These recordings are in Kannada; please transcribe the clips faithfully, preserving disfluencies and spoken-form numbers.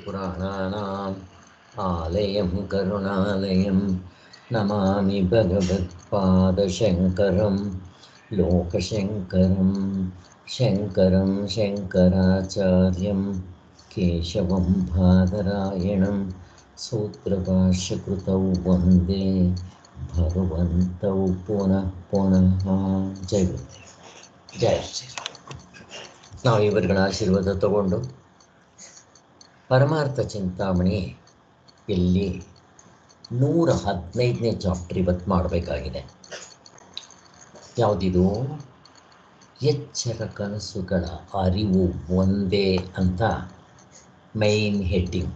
पुराणानाम् आलयं करुणालयं नमामि भगवत्पादशङ्करं लोकशङ्करं शङ्करं शङ्कराचार्यं केशवं बादरायणं सूत्रभाष्यकृतौ वन्दे भगवन्तौ पुनः पुनः. ಜೈ ಗುರು, ಜೈ ಶ್ರೀರಾಮ್. ನಾವು ಇವರುಗಳ ಆಶೀರ್ವಾದ ತಗೊಂಡು ಪರಮಾರ್ಥ ಚಿಂತಾಮಣಿ ಇಲ್ಲಿ ನೂರ ಹದಿನೈದನೇ ಚಾಪ್ಟರ್ ಇವತ್ತು ಮಾಡಬೇಕಾಗಿದೆ. ಯಾವುದಿದು? ಎಚ್ಚರ ಕನಸುಗಳ ಅರಿವು ಒಂದೇ ಅಂತ ಮೈನ್ ಹೆಡ್ಡಿಂಗ್.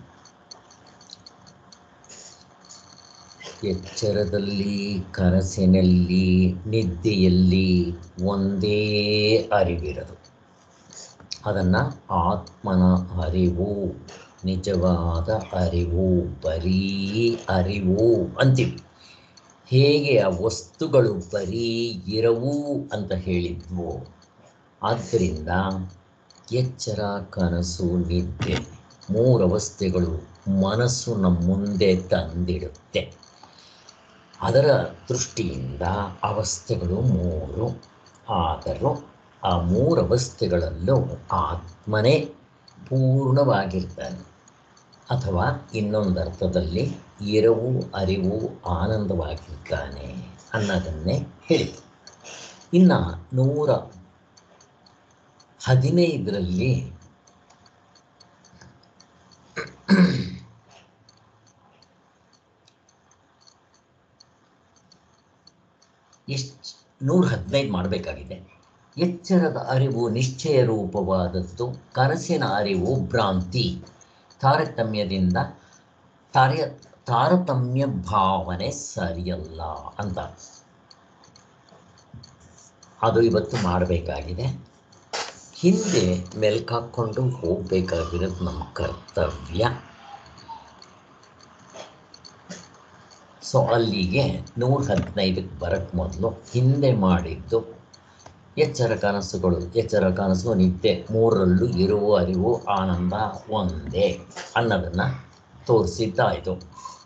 ಎಚ್ಚರದಲ್ಲಿ, ಕನಸಿನಲ್ಲಿ, ನಿದ್ದೆಯಲ್ಲಿ ಒಂದೇ ಅರಿವಿರೋದು. ಅದನ್ನು ಆತ್ಮನ ಅರಿವು, ನಿಜವಾದ ಅರಿವು, ಬರೀ ಅರಿವು ಅಂತೀವಿ. ಹೇಗೆ ಆ ವಸ್ತುಗಳು ಬರೀ ಇರವು ಅಂತ ಹೇಳಿದ್ವು, ಆದ್ದರಿಂದ ಎಚ್ಚರ, ಕನಸು, ನಿದ್ದೆ ಮೂರು ಅವಸ್ಥೆಗಳು ಮನಸ್ಸು ನಮ್ಮ ಮುಂದೆ ತಂದಿಡುತ್ತೆ. ಅದರ ದೃಷ್ಟಿಯಿಂದ ಅವಸ್ಥೆಗಳು ಮೂರು. ಆದರೂ ಆ ಮೂರು ಅವಸ್ಥೆಗಳಲ್ಲೂ ಆತ್ಮನೇ ಪೂರ್ಣವಾಗಿರ್ತಾನೆ, ಅಥವಾ ಇನ್ನೊಂದು ಅರ್ಥದಲ್ಲಿ ಇರವು, ಅರಿವು, ಆನಂದವಾಗಿರ್ತಾನೆ ಅನ್ನೋದನ್ನೇ ಹೇಳಿತು. ಇನ್ನು ನೂರ ಹದಿನೈದರಲ್ಲಿ ಎಷ್ಟು ನೂರ ಹದಿನೈದು ಮಾಡಬೇಕಾಗಿದೆ. ಎಚ್ಚರದ ಅರಿವು ನಿಶ್ಚಯ ರೂಪವಾದದ್ದು, ಕನಸಿನ ಅರಿವು ಭ್ರಾಂತಿ, ತಾರತಮ್ಯದಿಂದ ತಾರ್ಯ ತಾರತಮ್ಯ ಭಾವನೆ ಸರಿಯಲ್ಲ ಅಂತ ಅದು ಇವತ್ತು ಮಾಡಬೇಕಾಗಿದೆ. ಹಿಂದೆ ಮೆಲ್ಕಾಕೊಂಡು ಹೋಗಬೇಕಾಗಿರೋದು ನಮ್ಮ ಕರ್ತವ್ಯ. ಸೊ ಅಲ್ಲಿಗೆ ನೂರ ಹದಿನೈದಕ್ಕೆ ಬರೋಕ್ಕೆ ಮೊದಲು ಹಿಂದೆ ಮಾಡಿದ್ದು ಎಚ್ಚರ ಕನಸುಗಳು, ಎಚ್ಚರ ಕನಸು, ನಿದ್ದೆ ಮೂರರಲ್ಲೂ ಇರುವ ಅರಿವು, ಆನಂದ ಒಂದೇ ಅನ್ನೋದನ್ನು ತೋರಿಸಿದ್ದಾಯಿತು.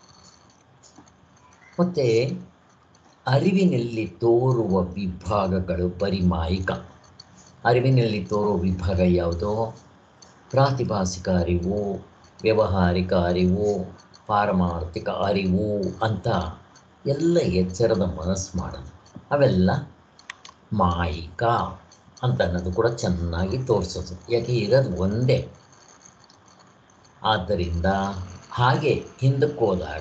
ಮತ್ತು ಅರಿವಿನಲ್ಲಿ ತೋರುವ ವಿಭಾಗಗಳು ಪರಿಮಾಯಿಕ. ಅರಿವಿನಲ್ಲಿ ತೋರುವ ವಿಭಾಗ ಯಾವುದು? ಪ್ರಾತಿಭಾಸಿಕ ಅರಿವು, ವ್ಯಾವಹಾರಿಕ ಅರಿವು, ಪಾರಮಾರ್ಥಿಕ ಅರಿವು ಅಂತ ಎಲ್ಲ ಎಚ್ಚರದ ಮನಸ್ಸು ಮಾಡೋದು. ಅವೆಲ್ಲ ಮಾಯಿಕ ಅಂತ ಅನ್ನೋದು ಕೂಡ ಚೆನ್ನಾಗಿ ತೋರಿಸೋದು. ಯಾಕೆ ಇರೋದು ಒಂದೇ. ಆದ್ದರಿಂದ ಹಾಗೆ ಹಿಂದಕ್ಕೆ ಹೋದಾಗ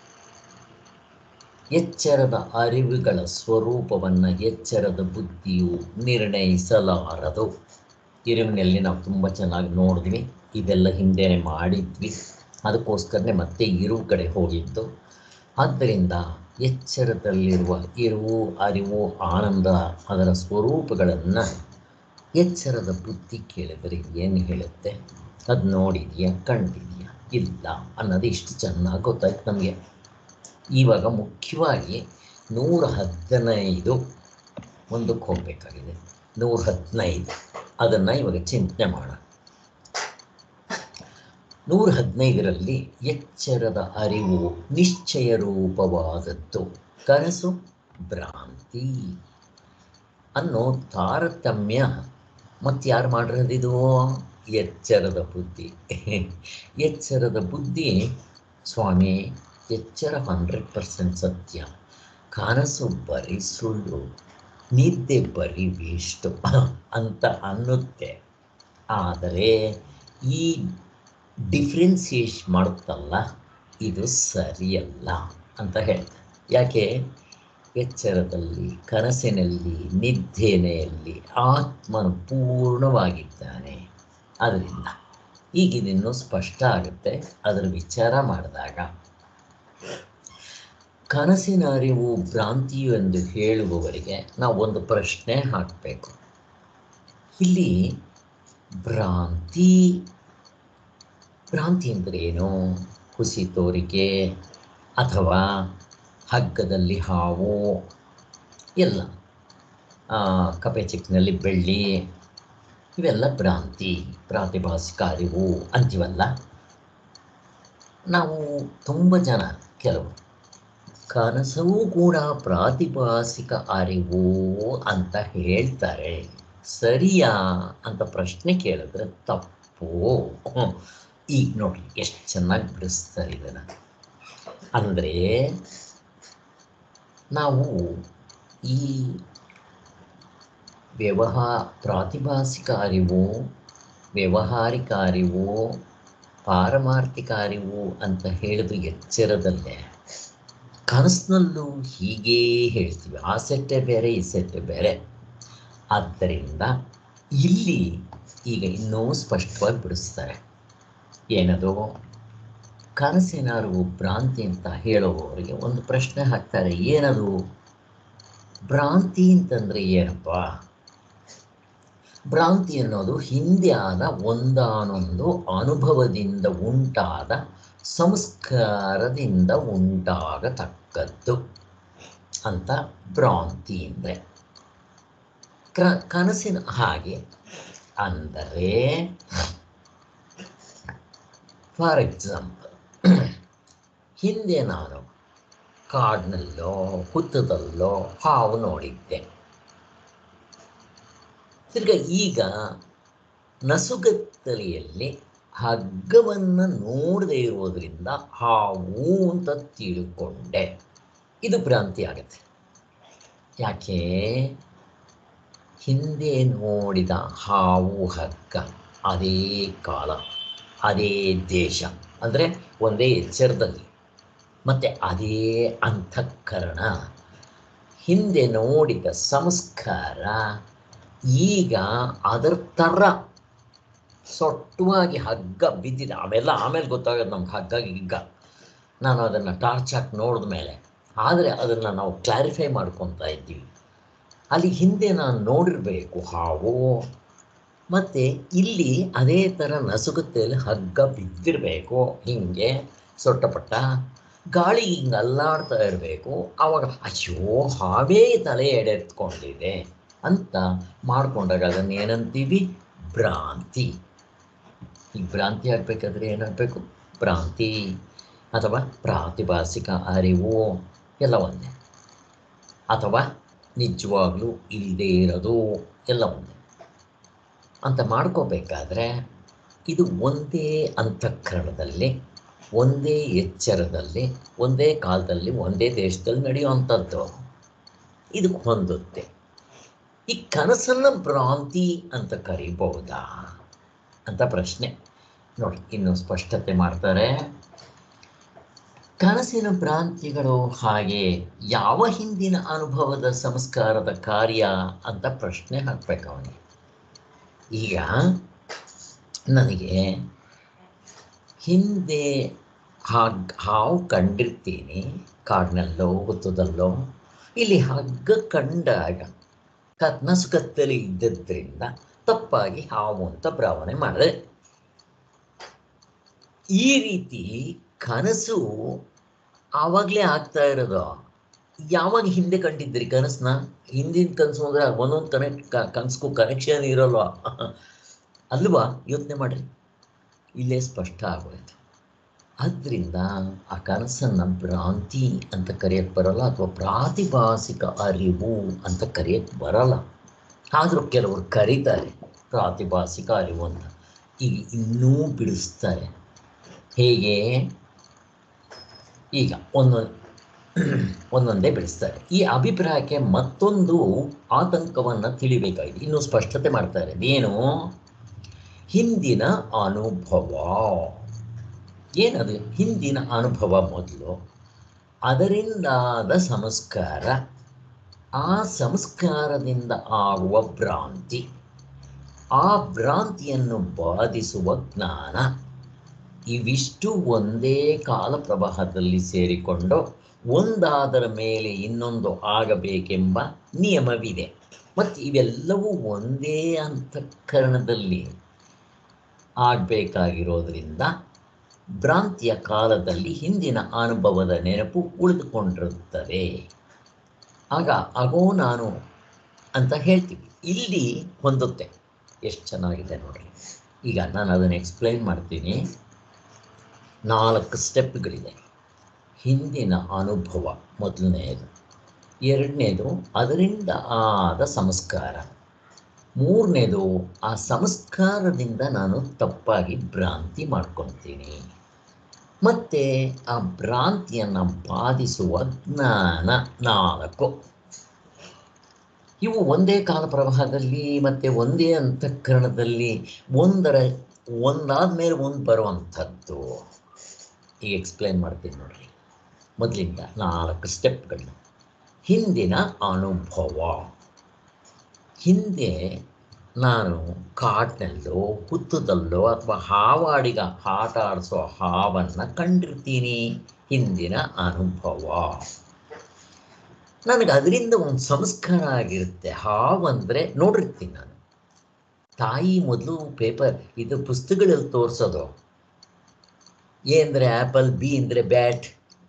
ಎಚ್ಚರದ ಅರಿವುಗಳ ಸ್ವರೂಪವನ್ನು ಎಚ್ಚರದ ಬುದ್ಧಿಯು ನಿರ್ಣಯಿಸಲಾರದು. ಇರುವಿನಲ್ಲಿ ನಾವು ತುಂಬ ಚೆನ್ನಾಗಿ ನೋಡಿದ್ವಿ, ಇದೆಲ್ಲ ಹಿಂದೆನೇ ಮಾಡಿದ್ವಿ, ಅದಕ್ಕೋಸ್ಕರನೇ ಮತ್ತೆ ಇರುವ ಕಡೆ ಹೋಗಿದ್ದು. ಆದ್ದರಿಂದ ಎಚ್ಚರದಲ್ಲಿರುವ ಇರುವು, ಅರಿವು, ಆನಂದ ಅದರ ಸ್ವರೂಪಗಳನ್ನು ಎಚ್ಚರದ ಬುದ್ಧಿ ಕೇಳಿದರೆ ಏನು ಹೇಳುತ್ತೆ? ಅದು ನೋಡಿದೆಯಾ, ಕಂಡಿದೆಯಾ, ಇಲ್ಲ ಅನ್ನೋದು ಇಷ್ಟು ಚೆನ್ನಾಗಿ ಗೊತ್ತಾಯ್ತು ನಮಗೆ. ಇವಾಗ ಮುಖ್ಯವಾಗಿ ನೂರ ಹದಿನೈದು ಮುಂದಕ್ಕೆ ಹೋಗಬೇಕಾಗಿದೆ. ನೂರ ಹದಿನೈದು ಅದನ್ನು ಇವಾಗ ಚಿಂತನೆ ಮಾಡೋಣ. ನೂರ ಹದಿನೈದರಲ್ಲಿ ಎಚ್ಚರದ ಅರಿವು ನಿಶ್ಚಯ ರೂಪವಾದದ್ದು, ಕನಸು ಭ್ರಾಂತಿ ಅನ್ನೋ ತಾರತಮ್ಯ ಮತ್ತು ಯಾರು ಮಾಡಿರೋದಿದು? ಎಚ್ಚರದ ಬುದ್ಧಿ. ಎಚ್ಚರದ ಬುದ್ಧಿ ಸ್ವಾಮಿ ಎಚ್ಚರ ಹಂಡ್ರೆಡ್ ಪರ್ಸೆಂಟ್ ಸತ್ಯ, ಕನಸು ಬರೀ ಸುಳ್ಳು, ನಿದ್ದೆ ಬರೀ ವೇಸ್ಟು ಅಂತ ಅನ್ನುತ್ತೆ. ಆದರೆ ಈ ಡಿಫ್ರೆನ್ಸಿಯೇಟ್ ಮಾಡುತ್ತಲ್ಲ, ಇದು ಸರಿಯಲ್ಲ ಅಂತ ಹೇಳ್ತಾರೆ. ಯಾಕೆ? ಎಚ್ಚರದಲ್ಲಿ, ಕನಸಿನಲ್ಲಿ, ನಿದ್ದೆಯಲ್ಲಿ ಆತ್ಮನು ಪೂರ್ಣವಾಗಿದ್ದಾನೆ. ಅದರಿಂದ ಈಗ ಇದಿನ್ನೂ ಸ್ಪಷ್ಟ ಆಗುತ್ತೆ ಅದರ ವಿಚಾರ ಮಾಡಿದಾಗ. ಕನಸಿನ ಅರಿವು ಭ್ರಾಂತಿಯು ಎಂದು ಹೇಳುವವರಿಗೆ ನಾವು ಒಂದು ಪ್ರಶ್ನೆ ಹಾಕಬೇಕು. ಇಲ್ಲಿ ಭ್ರಾಂತಿ ಭ್ರಾಂತಿ ಅಂದರೆ ಏನು? ಹುಸಿ ತೋರಿಕೆ ಅಥವಾ ಹಗ್ಗದಲ್ಲಿ ಹಾವು, ಎಲ್ಲ ಕಪೆ ಚಿಕ್ಕಿನಲ್ಲಿ ಬೆಳ್ಳಿ, ಇವೆಲ್ಲ ಭ್ರಾಂತಿ, ಪ್ರಾತಿಭಾಸಿಕ ಅರಿವು ಅಂತೀವಲ್ಲ. ನಾವು ತುಂಬ ಜನ ಕೆಲವು ಕನಸೂ ಕೂಡ ಪ್ರಾತಿಭಾಸಿಕ ಅರಿವು ಅಂತ ಹೇಳ್ತಾರೆ, ಸರಿಯಾ ಅಂತ ಪ್ರಶ್ನೆ ಕೇಳಿದ್ರೆ ತಪ್ಪು. ಈಗ ನೋಡಿ ಎಷ್ಟು ಚೆನ್ನಾಗಿ ಬಿಡಿಸ್ತಾರೆ ಇದನ್ನು. ಅಂದರೆ ನಾವು ಈ ವ್ಯವಹಾರ ಪ್ರಾತಿಭಾಸಿಕ ಅರಿವು, ವ್ಯಾವಹಾರಿಕ ಅರಿವು, ಪಾರಮಾರ್ಥಿಕ ಅರಿವು ಅಂತ ಹೇಳಿದ ಎಚ್ಚರದಲ್ಲೇ ಕನಸಿನಲ್ಲೂ ಹೀಗೇ ಹೇಳ್ತೀವಿ. ಆ ಸೆಟ್ಟೆ ಬೇರೆ, ಈ ಸೆಟ್ಟೆ ಬೇರೆ. ಆದ್ದರಿಂದ ಇಲ್ಲಿ ಈಗ ಇನ್ನೂ ಸ್ಪಷ್ಟವಾಗಿ ಬಿಡಿಸ್ತಾರೆ. ಏನದು? ಕನಸಿನ ಅರಿವು ಭ್ರಾಂತಿ ಅಂತ ಹೇಳುವವರಿಗೆ ಒಂದು ಪ್ರಶ್ನೆ ಹಾಕ್ತಾರೆ. ಏನದು ಭ್ರಾಂತಿ ಅಂತಂದರೆ ಏನಪ್ಪ? ಭ್ರಾಂತಿ ಅನ್ನೋದು ಹಿಂದೆ ಆದ ಒಂದಾನೊಂದು ಅನುಭವದಿಂದ ಉಂಟಾದ ಸಂಸ್ಕಾರದಿಂದ ಉಂಟಾಗತಕ್ಕದ್ದು ಅಂತ ಭ್ರಾಂತಿ ಅಂದರೆ. ಕ ಕನಸಿನ ಹಾಗೆ ಅಂದರೆ ಫಾರ್ ಎಕ್ಸಾಂಪಲ್, ಹಿಂದೆ ನಾನು ಕಾಡಿನಲ್ಲೋ ಹುತ್ತದಲ್ಲೋ ಹಾವು ನೋಡಿದ್ದೆ. ತಿರ್ಗ ಈಗ ನಸುಗತ್ತಲೆಯಲ್ಲಿ ಹಗ್ಗವನ್ನು ನೋಡದೇ ಇರೋದ್ರಿಂದ ಹಾವು ಅಂತ ತಿಳ್ಕೊಂಡೆ. ಇದು ಭ್ರಾಂತಿ ಆಗುತ್ತೆ. ಯಾಕೆ? ಹಿಂದೆ ನೋಡಿದ ಹಾವು ಹಗ್ಗ ಅದೇ ಕಾಲ, ಅದೇ ದೇಶ, ಅಂದರೆ ಒಂದೇ ಎಚ್ಚರದಲ್ಲಿ, ಮತ್ತು ಅದೇ ಅಂತಃಕರಣ, ಹಿಂದೆ ನೋಡಿದ ಸಂಸ್ಕಾರ ಈಗ ಅದರ ಥರ ಸೊಟ್ಟವಾಗಿ ಹಗ್ಗ ಬಿದ್ದಿದೆ. ಅವೆಲ್ಲ ಆಮೇಲೆ ಗೊತ್ತಾಗೋದು ನಮ್ಗೆ ಹಗ್ಗ ಗಿಗ್ಗ. ನಾನು ಅದನ್ನು ಟಾರ್ಚ್ ಹಾಕಿ ನೋಡಿದ ಮೇಲೆ. ಆದರೆ ಅದನ್ನು ನಾವು ಕ್ಲಾರಿಫೈ ಮಾಡ್ಕೊತಾ ಇದ್ದೀವಿ. ಅಲ್ಲಿ ಹಿಂದೆ ನಾನು ನೋಡಿರಬೇಕು ಹಾವು, ಮತ್ತು ಇಲ್ಲಿ ಅದೇ ಥರ ನಸುಗುತ್ತಲ್ಲಿ ಹಗ್ಗ ಬಿದ್ದಿರಬೇಕು, ಹೀಗೆ ಸೊಟ್ಟಪಟ್ಟ ಗಾಳಿ ಹಿಂಗೆ ಅಲ್ಲಾಡ್ತಾ ಇರಬೇಕು. ಆವಾಗ ಅಯ್ಯೋ ಹಾವೇ ತಲೆ ಎಡೆತ್ಕೊಂಡಿದೆ ಅಂತ ಮಾಡಿಕೊಂಡಾಗ ಅದನ್ನು ಏನಂತೀವಿ? ಭ್ರಾಂತಿ. ಈಗ ಭ್ರಾಂತಿ ಆಗಬೇಕಾದ್ರೆ ಏನಾಗಬೇಕು? ಭ್ರಾಂತಿ ಅಥವಾ ಪ್ರಾತಿಭಾಸಿಕ ಅರಿವು ಎಲ್ಲ ಒಂದೇ, ಅಥವಾ ನಿಜವಾಗ್ಲೂ ಇಲ್ಲದೇ ಇರೋದು ಎಲ್ಲ ಒಂದೇ ಅಂತ ಮಾಡ್ಕೋಬೇಕಾದ್ರೆ ಇದು ಒಂದೇ ಅಂತಃಕರಣದಲ್ಲಿ, ಒಂದೇ ಎಚ್ಚರದಲ್ಲಿ, ಒಂದೇ ಕಾಲದಲ್ಲಿ, ಒಂದೇ ದೇಶದಲ್ಲಿ ನಡೆಯುವಂಥದ್ದು. ಇದಕ್ಕೆ ಹೊಂದುತ್ತೆ. ಈ ಕನಸನ್ನು ಭ್ರಾಂತಿ ಅಂತ ಕರಿಬಹುದಾ ಅಂತ ಪ್ರಶ್ನೆ. ನೋಡಿ, ಇನ್ನು ಸ್ಪಷ್ಟತೆ ಮಾಡ್ತಾರೆ. ಕನಸಿನ ಭ್ರಾಂತಿಗಳು ಹಾಗೆ ಯಾವ ಹಿಂದಿನ ಅನುಭವದ ಸಂಸ್ಕಾರದ ಕಾರ್ಯ ಅಂತ ಪ್ರಶ್ನೆ ಹಾಕ್ಬೇಕು ಅವನಿಗೆ. ಈಗ ನನಗೆ ಹಿಂದೆ ಹಾಗೆ ಹಾವು ಕಂಡಿರ್ತೀನಿ, ಕಾಡಿನಲ್ಲೋ ಹುತ್ತದಲ್ಲೋ. ಇಲ್ಲಿ ಹಗ್ಗ ಕಂಡಾಗ ಕನಸು ಕತ್ತಲೆ ಇದ್ದದ್ರಿಂದ ತಪ್ಪಾಗಿ ಹಾವು ಅಂತ ಭಾವನೆ ಮಾಡಿದೆ. ಈ ರೀತಿ ಕನಸು ಆವಾಗಲೇ ಆಗ್ತಾ ಇರೋದು. ಯಾವಾಗ ಹಿಂದೆ ಕಂಡಿದ್ರಿ ಕನಸನ್ನ? ಹಿಂದಿನ ಕನಸು ಅಂದರೆ ಒಂದೊಂದು ಕನೆಕ್ಟ್ ಕನಸಿಗೂ ಕನೆಕ್ಷನ್ ಇರೋಲ್ವ ಅಲ್ವಾ? ಯೋಚನೆ ಮಾಡಿರಿ, ಇಲ್ಲೇ ಸ್ಪಷ್ಟ ಆಗೋಯ್ತು. ಆದ್ದರಿಂದ ಆ ಕನಸನ್ನು ಭ್ರಾಂತಿ ಅಂತ ಕರೆಯೋಕ್ಕೆ ಬರೋಲ್ಲ, ಅಥವಾ ಪ್ರಾತಿಭಾಸಿಕ ಅರಿವು ಅಂತ ಕರೆಯೋಕ್ಕೆ ಬರೋಲ್ಲ. ಆದರೂ ಕೆಲವರು ಕರೀತಾರೆ ಪ್ರಾತಿಭಾಸಿಕ ಅರಿವು ಅಂತ. ಈಗ ಇನ್ನೂ ಬಿಡಿಸ್ತಾರೆ. ಹೇಗೆ? ಈಗ ಒಂದೊಂದು ಒಂದೊಂದೇ ಬಿಡಿಸ್ತಾರೆ. ಈ ಅಭಿಪ್ರಾಯಕ್ಕೆ ಮತ್ತೊಂದು ಆತಂಕವನ್ನು ತಿಳಿಬೇಕಾಗಿದೆ. ಇನ್ನೂ ಸ್ಪಷ್ಟತೆ ಮಾಡ್ತಾರೆ. ಏನು? ಹಿಂದಿನ ಅನುಭವ. ಏನದು ಹಿಂದಿನ ಅನುಭವ? ಮೊದಲು ಅದರಿಂದಾದ ಸಂಸ್ಕಾರ, ಆ ಸಂಸ್ಕಾರದಿಂದ ಆಗುವ ಭ್ರಾಂತಿ, ಆ ಭ್ರಾಂತಿಯನ್ನು ಬಾಧಿಸುವ ಜ್ಞಾನ, ಇವಿಷ್ಟು ಒಂದೇ ಕಾಲ ಪ್ರವಾಹದಲ್ಲಿ ಸೇರಿಕೊಂಡು ಒಂದಾದರ ಮೇಲೆ ಇನ್ನೊಂದು ಆಗಬೇಕೆಂಬ ನಿಯಮವಿದೆ. ಮತ್ತು ಇವೆಲ್ಲವೂ ಒಂದೇ ಅಂತಃಕರಣದಲ್ಲಿ ಆಗಬೇಕಾಗಿರೋದ್ರಿಂದ ಭ್ರಾಂತಿಯ ಕಾಲದಲ್ಲಿ ಹಿಂದಿನ ಅನುಭವದ ನೆನಪು ಉಳಿದುಕೊಂಡಿರುತ್ತದೆ. ಆಗ ಆಗೋ ನಾನು ಅಂತ ಹೇಳ್ತೀವಿ. ಇಲ್ಲಿ ಹೊಂದುತ್ತೆ. ಎಷ್ಟು ಚೆನ್ನಾಗಿದೆ ನೋಡ್ರಿ. ಈಗ ನಾನು ಅದನ್ನು ಎಕ್ಸ್ಪ್ಲೈನ್ ಮಾಡ್ತೀನಿ. ನಾಲ್ಕು ಸ್ಟೆಪ್ಗಳಿದೆ. ಹಿಂದಿನ ಅನುಭವ ಮೊದಲನೆಯದು, ಎರಡನೇದು ಅದರಿಂದ ಆದ ಸಂಸ್ಕಾರ, ಮೂರನೇದು ಆ ಸಂಸ್ಕಾರದಿಂದ ನಾನು ತಪ್ಪಾಗಿ ಭ್ರಾಂತಿ ಮಾಡ್ಕೊತೀನಿ, ಮತ್ತು ಆ ಭ್ರಾಂತಿಯನ್ನು ಬಾಧಿಸುವ ಜ್ಞಾನ ನಾಲ್ಕು. ಇವು ಒಂದೇ ಕಾಲ ಪ್ರವಾಹದಲ್ಲಿ ಮತ್ತು ಒಂದೇ ಅಂತಃಕರಣದಲ್ಲಿ ಒಂದರ ಒಂದಾದ ಮೇಲೆ ಒಂದು ಬರುವಂಥದ್ದು. ಈಗ ಎಕ್ಸ್ಪ್ಲೈನ್ ಮಾಡ್ತೀನಿ ನೋಡ್ರಿ. ಮೊದಲಿಂದ ನಾಲ್ಕು ಸ್ಟೆಪ್ಗಳು. ಹಿಂದಿನ ಅನುಭವ. ಹಿಂದೆ ನಾನು ಕಾಡಿನಲ್ಲೋ ಹುತ್ತದಲ್ಲೋ ಅಥವಾ ಹಾವಾಡಿಗ ಆಟ ಆಡಿಸೋ ಹಾವನ್ನು ಕಂಡಿರ್ತೀನಿ. ಹಿಂದಿನ ಅನುಭವ ನನಗೆ ಅದರಿಂದ ಒಂದು ಸಂಸ್ಕಾರ ಆಗಿರುತ್ತೆ. ಹಾವಂದರೆ ನೋಡಿರ್ತೀನಿ ನಾನು. ತಾಯಿ ಮೊದಲು ಪೇಪರ್ ಇದು ಪುಸ್ತಕಗಳಲ್ಲಿ ತೋರಿಸೋದು, ಎ ಅಂದರೆ ಆ್ಯಪಲ್, ಬಿ ಅಂದರೆ ಬ್ಯಾಟ್,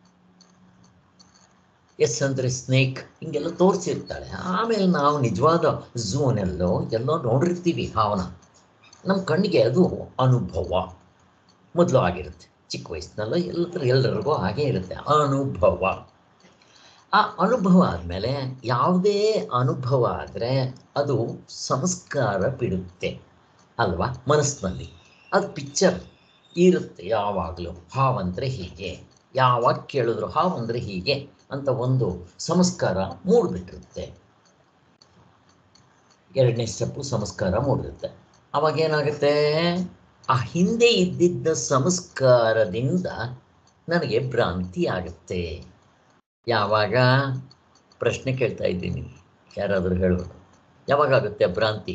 ಎಸ್ ಅಂದರೆ ಸ್ನೇಕ್, ಹಿಂಗೆಲ್ಲ ತೋರಿಸಿರ್ತಾಳೆ. ಆಮೇಲೆ ನಾವು ನಿಜವಾದ ಝೂನೆಲ್ಲೋ ಎಲ್ಲೋ ನೋಡಿರ್ತೀವಿ ಹಾವನ್ನ. ನಮ್ಮ ಕಣ್ಣಿಗೆ ಅದು ಅನುಭವ ಮೊದಲು ಆಗಿರುತ್ತೆ. ಚಿಕ್ಕ ವಯಸ್ಸಿನಲ್ಲೋ ಎಲ್ಲತ್ರ ಎಲ್ಲರಿಗೂ ಹಾಗೇ ಇರುತ್ತೆ ಅನುಭವ. ಆ ಅನುಭವ ಆದಮೇಲೆ ಯಾವುದೇ ಅನುಭವ ಆದರೆ ಅದು ಸಂಸ್ಕಾರ ಬಿಡುತ್ತೆ ಅಲ್ವಾ ಮನಸ್ಸಿನಲ್ಲಿ. ಅದು ಪಿಕ್ಚರ್ ಇರುತ್ತೆ ಯಾವಾಗಲೂ. ಹಾವಂದರೆ ಹೀಗೆ, ಯಾವಾಗ ಕೇಳಿದ್ರು ಹಾವಂದರೆ ಹೀಗೆ ಅಂತ ಒಂದು ಸಂಸ್ಕಾರ ಮೂಡಿಬಿಟ್ಟಿರುತ್ತೆ. ಎರಡನೇ ಸ್ಟೆಪ್ಪು ಸಂಸ್ಕಾರ ಮೂಡಿರುತ್ತೆ. ಅವಾಗೇನಾಗುತ್ತೆ, ಆ ಹಿಂದೆ ಇದ್ದಿದ್ದ ಸಂಸ್ಕಾರದಿಂದ ನನಗೆ ಭ್ರಾಂತಿ ಆಗುತ್ತೆ. ಯಾವಾಗ? ಪ್ರಶ್ನೆ ಕೇಳ್ತಾ ಇದ್ದೀನಿ, ಯಾರಾದರೂ ಹೇಳೋದು. ಯಾವಾಗಾಗುತ್ತೆ ಭ್ರಾಂತಿ?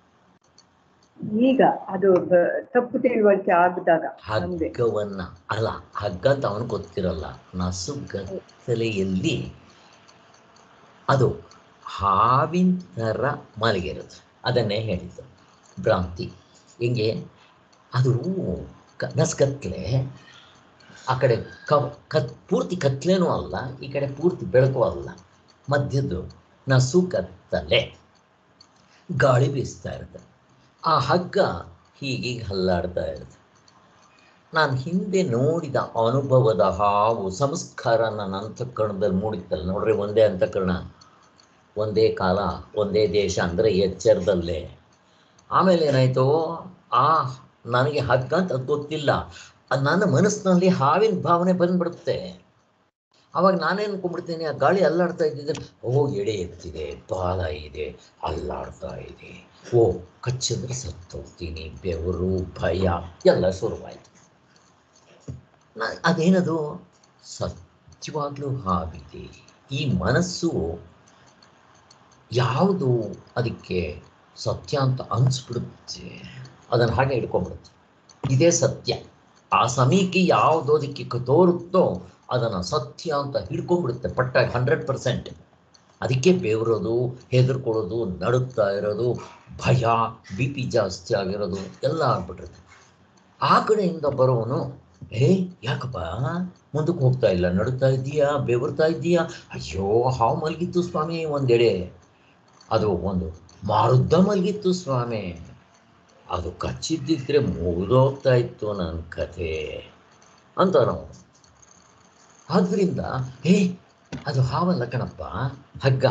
ಈಗ ಅದು ತಪ್ಪು ತಿಳುವಳಿಕೆ ಆಗಿದಾಗ. ಹಗ್ಗವನ್ನ ಅಲ್ಲ, ಹಗ್ಗ ಅಂತ ಅವನು ಗೊತ್ತಿರಲ್ಲ. ನಸುಗತ್ತಲೆಯಲ್ಲಿ ಅದು ಹಾವಿನ ಥರ ಮಲಗಿರೋದು, ಅದನ್ನೇ ಹೇಳಿದ್ದು ಭ್ರಾಂತಿ. ಹಿಂಗೆ ಅದು ಕ ನಸುಗತ್ತಲೆ, ಆ ಕಡೆ ಕವ್ ಕತ್ ಪೂರ್ತಿ ಕತ್ಲೇನೂ ಅಲ್ಲ, ಈ ಕಡೆ ಪೂರ್ತಿ ಬೆಳಕು ಅಲ್ಲ, ಮಧ್ಯದ್ದು ನಸುಗತ್ತಲೆ. ಗಾಳಿ ಬೀಸ್ತಾ ಇರುತ್ತೆ, ಆ ಹಗ್ಗ ಹೀಗೀಗೆ ಹಲ್ಲಾಡ್ತಾ ಇರುತ್ತೆ. ನಾನು ಹಿಂದೆ ನೋಡಿದ ಅನುಭವದ ಹಾವು ಸಂಸ್ಕಾರ ನನ್ನ ಅಂತಃಕರಣದಲ್ಲಿ ಮೂಡಿತ್ತಲ್ಲ ನೋಡ್ರಿ. ಒಂದೇ ಅಂತಃಕರಣ, ಒಂದೇ ಕಾಲ, ಒಂದೇ ದೇಶ ಅಂದರೆ ಎಚ್ಚರದಲ್ಲೇ. ಆಮೇಲೆ ಏನಾಯಿತು, ಆ ನನಗೆ ಹಗ್ಗ ಅಂತ ಅದು ಗೊತ್ತಿಲ್ಲ, ಅದು ನನ್ನ ಮನಸ್ಸಿನಲ್ಲಿ ಹಾವಿನ ಭಾವನೆ ಬಂದ್ಬಿಡುತ್ತೆ. ಆವಾಗ ನಾನೇನು ಅನ್ಕೊಂಡ್ಬಿಡ್ತೀನಿ, ಆ ಗಾಳಿ ಅಲ್ಲಾಡ್ತಾ ಇದ್ದಿದ್ದೆ, ಓ ಎಡೆ ಎತ್ತಿದೆ, ಬಾಲ ಇದೆ, ಅಲ್ಲಾಡ್ತಾ ಇದೆ, ಓ ಕಚ್ಚಿದ್ರೆ ಸತ್ತೋಗ್ತೀನಿ, ಬೆವರು, ಭಯ ಎಲ್ಲ ಶುರುವಾಯಿತು. ನಾ ಅದೇನದು ಸತ್ಯವಾಗ್ಲೂ ಹಾವಿದೆ. ಈ ಮನಸ್ಸು ಯಾವುದು ಅದಕ್ಕೆ ಸತ್ಯ ಅಂತ ಅನಿಸ್ಬಿಡುತ್ತೆ, ಅದನ್ನು ಹಾಗೆ ಹಿಡ್ಕೊಂಡ್ಬಿಡುತ್ತೆ. ಇದೇ ಸತ್ಯ. ಆ ಸಮಯಕ್ಕೆ ಯಾವುದು ಅದಕ್ಕೆ ತೋರುತ್ತೋ ಅದನ್ನು ಸತ್ಯ ಅಂತ ಹಿಡ್ಕೊಂಡ್ಬಿಡುತ್ತೆ ಪಟ್ಟಾಗಿ, ಹಂಡ್ರೆಡ್ ಪರ್ಸೆಂಟ್. ಅದಕ್ಕೆ ಬೆವರೋದು, ಹೆದರ್ಕೊಳ್ಳೋದು, ನಡುತ್ತಾ ಇರೋದು, ಭಯ, ಬಿ ಪಿ ಜಾಸ್ತಿ ಆಗಿರೋದು ಎಲ್ಲ ಆಗ್ಬಿಟ್ಟಿರುತ್ತೆ. ಆ ಕಡೆಯಿಂದ ಬರೋನು, ಏ ಯಾಕಪ್ಪ ಮುಂದಕ್ಕೆ ಹೋಗ್ತಾ ಇಲ್ಲ, ನಡುತ್ತಾ ಇದ್ದೀಯಾ, ಬೆವರ್ತಾ ಇದ್ದೀಯಾ, ಅಯ್ಯೋ ಹಾವು ಮಲಗಿತ್ತು ಸ್ವಾಮಿ ಒಂದೆಡೆ, ಅದು ಒಂದು ಮಾರುದ್ದ ಮಲಗಿತ್ತು ಸ್ವಾಮಿ, ಅದು ಕಚ್ಚಿದ್ದಿದ್ರೆ ಮುಗಿದೋಗ್ತಾ ಇತ್ತು ನನ್ನ ಕಥೆ ಅಂತ ನಾವು. ಆದ್ದರಿಂದ ಏ ಅದು ಹಾವಲ್ಲ ಕಣಪ್ಪ, ಹಗ್ಗ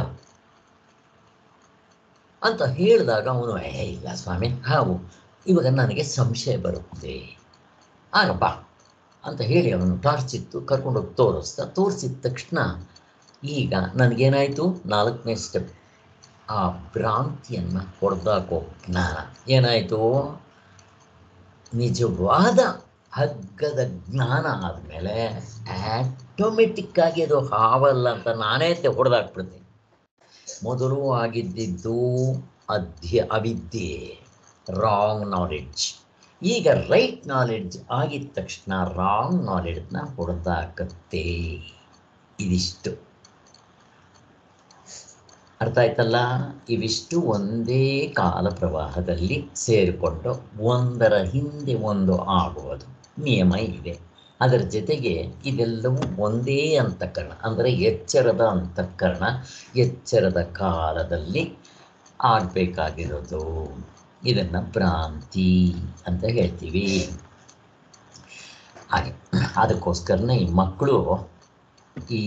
ಅಂತ ಹೇಳಿದಾಗ ಅವನು, ಏ ಇಲ್ಲ ಸ್ವಾಮಿ ಹಾವು, ಇವಾಗ ನನಗೆ ಸಂಶಯ ಬರುತ್ತೆ, ಆಗಪ್ಪ ಅಂತ ಹೇಳಿ ಅವನು ಟಾರ್ಚ್ ಇತ್ತು ಕರ್ಕೊಂಡೋಗಿ ತೋರಿಸ್ತಾ. ತೋರಿಸಿದ ತಕ್ಷಣ ಈಗ ನನಗೇನಾಯಿತು, ನಾಲ್ಕನೇ ಸ್ಟೆಪ್, ಆ ಭ್ರಾಂತಿಯನ್ನು ಹೊಡೆದಾಕೋ ಜ್ಞಾನ ಏನಾಯಿತು, ನಿಜವಾದ ಹಗ್ಗದ ಜ್ಞಾನ ಆದಮೇಲೆ ಆಟೋಮೆಟಿಕ್ಕಾಗಿ ಅದು ಹಾವಲ್ಲ ಅಂತ ನಾನೇ ಹೊಡೆದಾಕ್ಬಿಡ್ತೀನಿ. ಮೊದಲು ಆಗಿದ್ದಿದ್ದು ಅಧ್ಯ ಅವಿದ್ಯೆ, ರಾಂಗ್ ನಾಲೆಡ್ಜ್. ಈಗ ರೈಟ್ ನಾಲೆಡ್ಜ್ ಆಗಿದ ತಕ್ಷಣ ರಾಂಗ್ ನಾಲೆಡ್ಜ್ನ ಹೊಡೆದಾಕತ್ತೆ. ಇದಿಷ್ಟು ಅರ್ಥ ಆಯ್ತಲ್ಲ. ಇವಿಷ್ಟು ಒಂದೇ ಕಾಲ ಪ್ರವಾಹದಲ್ಲಿ ಸೇರಿಕೊಂಡು ಒಂದರ ಹಿಂದೆ ಒಂದು ಆಗುವುದು ನಿಯಮ ಇದೆ. ಅದರ ಜೊತೆಗೆ ಇದೆಲ್ಲವೂ ಒಂದೇ ಅಂತಃಕರಣ, ಅಂದರೆ ಎಚ್ಚರದ ಅಂತಃಕರಣ, ಎಚ್ಚರದ ಕಾಲದಲ್ಲಿ ಆಗಬೇಕಾಗಿರೋದು. ಇದನ್ನು ಭ್ರಾಂತಿ ಅಂತ ಹೇಳ್ತೀವಿ. ಹಾಗೆ ಅದಕ್ಕೋಸ್ಕರನೇ ಈ ಮಕ್ಕಳು ಈ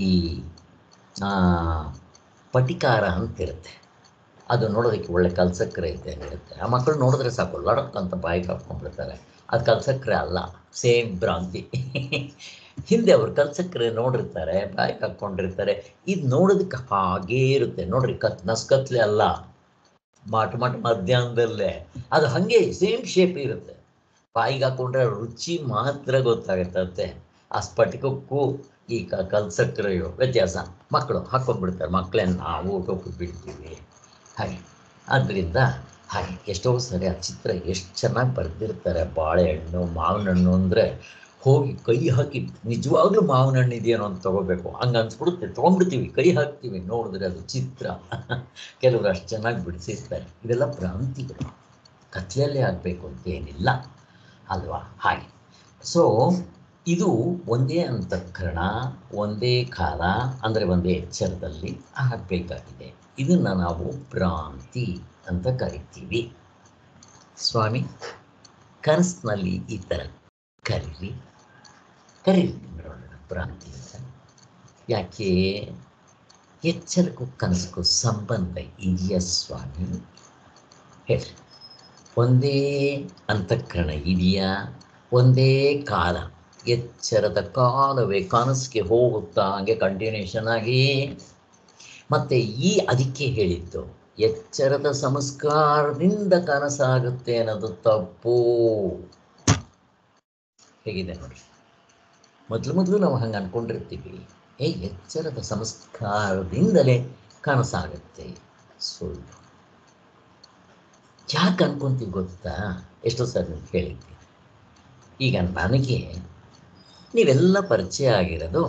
ಪಟಿಕಾರ ಅಂತಿರುತ್ತೆ, ಅದು ನೋಡೋದಕ್ಕೆ ಒಳ್ಳೆ ಕಲ್ಸಕ್ಕರೆ ಐತೆ ಇರುತ್ತೆ. ಆ ಮಕ್ಕಳು ನೋಡಿದ್ರೆ ಸಾಕು ಲಡಕ್ ಅಂತ ಬಾಯಿಗೆ ಹಾಕ್ಕೊಂಡ್ಬಿಡ್ತಾರೆ. ಅದು ಕಲ್ಸಕ್ಕರೆ ಅಲ್ಲ, ಸೇಮ್ ಭ್ರಾಂತಿ. ಹಿಂದೆ ಅವ್ರು ಕಲ್ಸಕ್ಕರೆ ನೋಡಿರ್ತಾರೆ, ಬಾಯಿಗೆ ಹಾಕ್ಕೊಂಡಿರ್ತಾರೆ. ಇದು ನೋಡೋದಕ್ಕೆ ಹಾಗೇ ಇರುತ್ತೆ ನೋಡ್ರಿ, ಕತ್ ನಸ್ಕತ್ಲೆ ಅಲ್ಲ, ಮಾಟ ಮಾಟ ಮಧ್ಯಾಹ್ನದಲ್ಲೇ ಅದು ಹಾಗೆ ಸೇಮ್ ಶೇಪ್ ಇರುತ್ತೆ. ಬಾಯಿಗೆ ಹಾಕ್ಕೊಂಡ್ರೆ ರುಚಿ ಮಾತ್ರ ಗೊತ್ತಾಗುತ್ತಂತೆ. ಆ ಸ್ಫಟಿಕಕ್ಕೂ ಈ ಕ ಕಲ್ಸಕ್ಕರೆಯು ವ್ಯತ್ಯಾಸ. ಮಕ್ಕಳು ಹಾಕ್ಕೊಂಡ್ಬಿಡ್ತಾರೆ, ಮಕ್ಕಳನ್ನ ನಾವು ಊಟಕ್ಕೆ ಬಿಡ್ತೀವಿ ಹಾಗೆ. ಆದ್ದರಿಂದ ಹಾಗೆ ಎಷ್ಟೋ ಸರಿ ಆ ಚಿತ್ರ ಎಷ್ಟು ಚೆನ್ನಾಗಿ ಬರೆದಿರ್ತಾರೆ. ಬಾಳೆಹಣ್ಣು ಮಾವಿನ ಹಣ್ಣು ಅಂದರೆ ಹೋಗಿ ಕೈ ಹಾಕಿ ನಿಜವಾಗ್ಲೂ ಮಾವಿನ ಹಣ್ಣು ಇದೆಯೇನೋ ಅಂತ ತೊಗೋಬೇಕು, ಹಂಗೆ ಅನ್ಸ್ಬಿಡುತ್ತೆ. ತೊಗೊಂಡ್ಬಿಡ್ತೀವಿ, ಕೈ ಹಾಕ್ತೀವಿ, ನೋಡಿದ್ರೆ ಅದು ಚಿತ್ರ. ಕೆಲವರು ಅಷ್ಟು ಚೆನ್ನಾಗಿ ಬಿಡಿಸಿರ್ತಾರೆ. ಇವೆಲ್ಲ ಭ್ರಾಂತಿಗಳು, ಕತ್ಲೆಯಲ್ಲೇ ಆಗಬೇಕು ಅಂತೇನಿಲ್ಲ ಅಲ್ವಾ? ಹಾಗೆ ಸೊ ಇದು ಒಂದೇ ಅಂತಃಕರಣ, ಒಂದೇ ಕಾಲ, ಅಂದರೆ ಒಂದೇ ಎಚ್ಚರದಲ್ಲಿ ಆಗಬೇಕಾಗಿದೆ. ಇದನ್ನು ನಾವು ಭ್ರಾಂತಿ ಅಂತ ಕರಿತೀವಿ. ಸ್ವಾಮಿ ಕನಸಿನಲ್ಲಿ ಈ ಥರ ಕರೀರಿ ಕರೀರಿ ನೋಡೋಣ ಭ್ರಾಂತಿ ಅಂತ. ಯಾಕೆ ಎಚ್ಚರಕ್ಕೂ ಕನಸಿಗೂ ಸಂಬಂಧ ಇದೆಯಾ ಸ್ವಾಮಿ ಹೇಳಿ? ಒಂದೇ ಅಂತಃಕರಣ ಇದೆಯಾ? ಒಂದೇ ಕಾಲ, ಎಚ್ಚರದ ಕಾಲವೇ ಕನಸಿಗೆ ಹೋಗುತ್ತಾ ಹಂಗೆ ಕಂಟಿನ್ಯೂಷನ್ ಆಗಿ. ಮತ್ತು ಈ ಅದಕ್ಕೆ ಹೇಳಿದ್ದು ಎಚ್ಚರದ ಸಂಸ್ಕಾರದಿಂದ ಕನಸಾಗುತ್ತೆ ಅನ್ನೋದು ತಪ್ಪು. ಹೇಗಿದೆ ನೋಡಿ, ಮೊದಲು ಮೊದಲು ನಾವು ಹಂಗೆ ಅಂದ್ಕೊಂಡಿರ್ತೀವಿ, ಏ ಎಚ್ಚರದ ಸಂಸ್ಕಾರದಿಂದಲೇ ಕನಸಾಗುತ್ತೆ. ಸುಳ್ಳು. ಯಾಕೆ ಅನ್ಕೊಂತೀವಿ ಗೊತ್ತಾ? ಎಷ್ಟೋ ಸರಿ ನೀವು ಹೇಳಿದ್ದೀವಿ. ಈಗ ನನಗೆ ನೀವೆಲ್ಲ ಪರಿಚಯ ಆಗಿರೋದು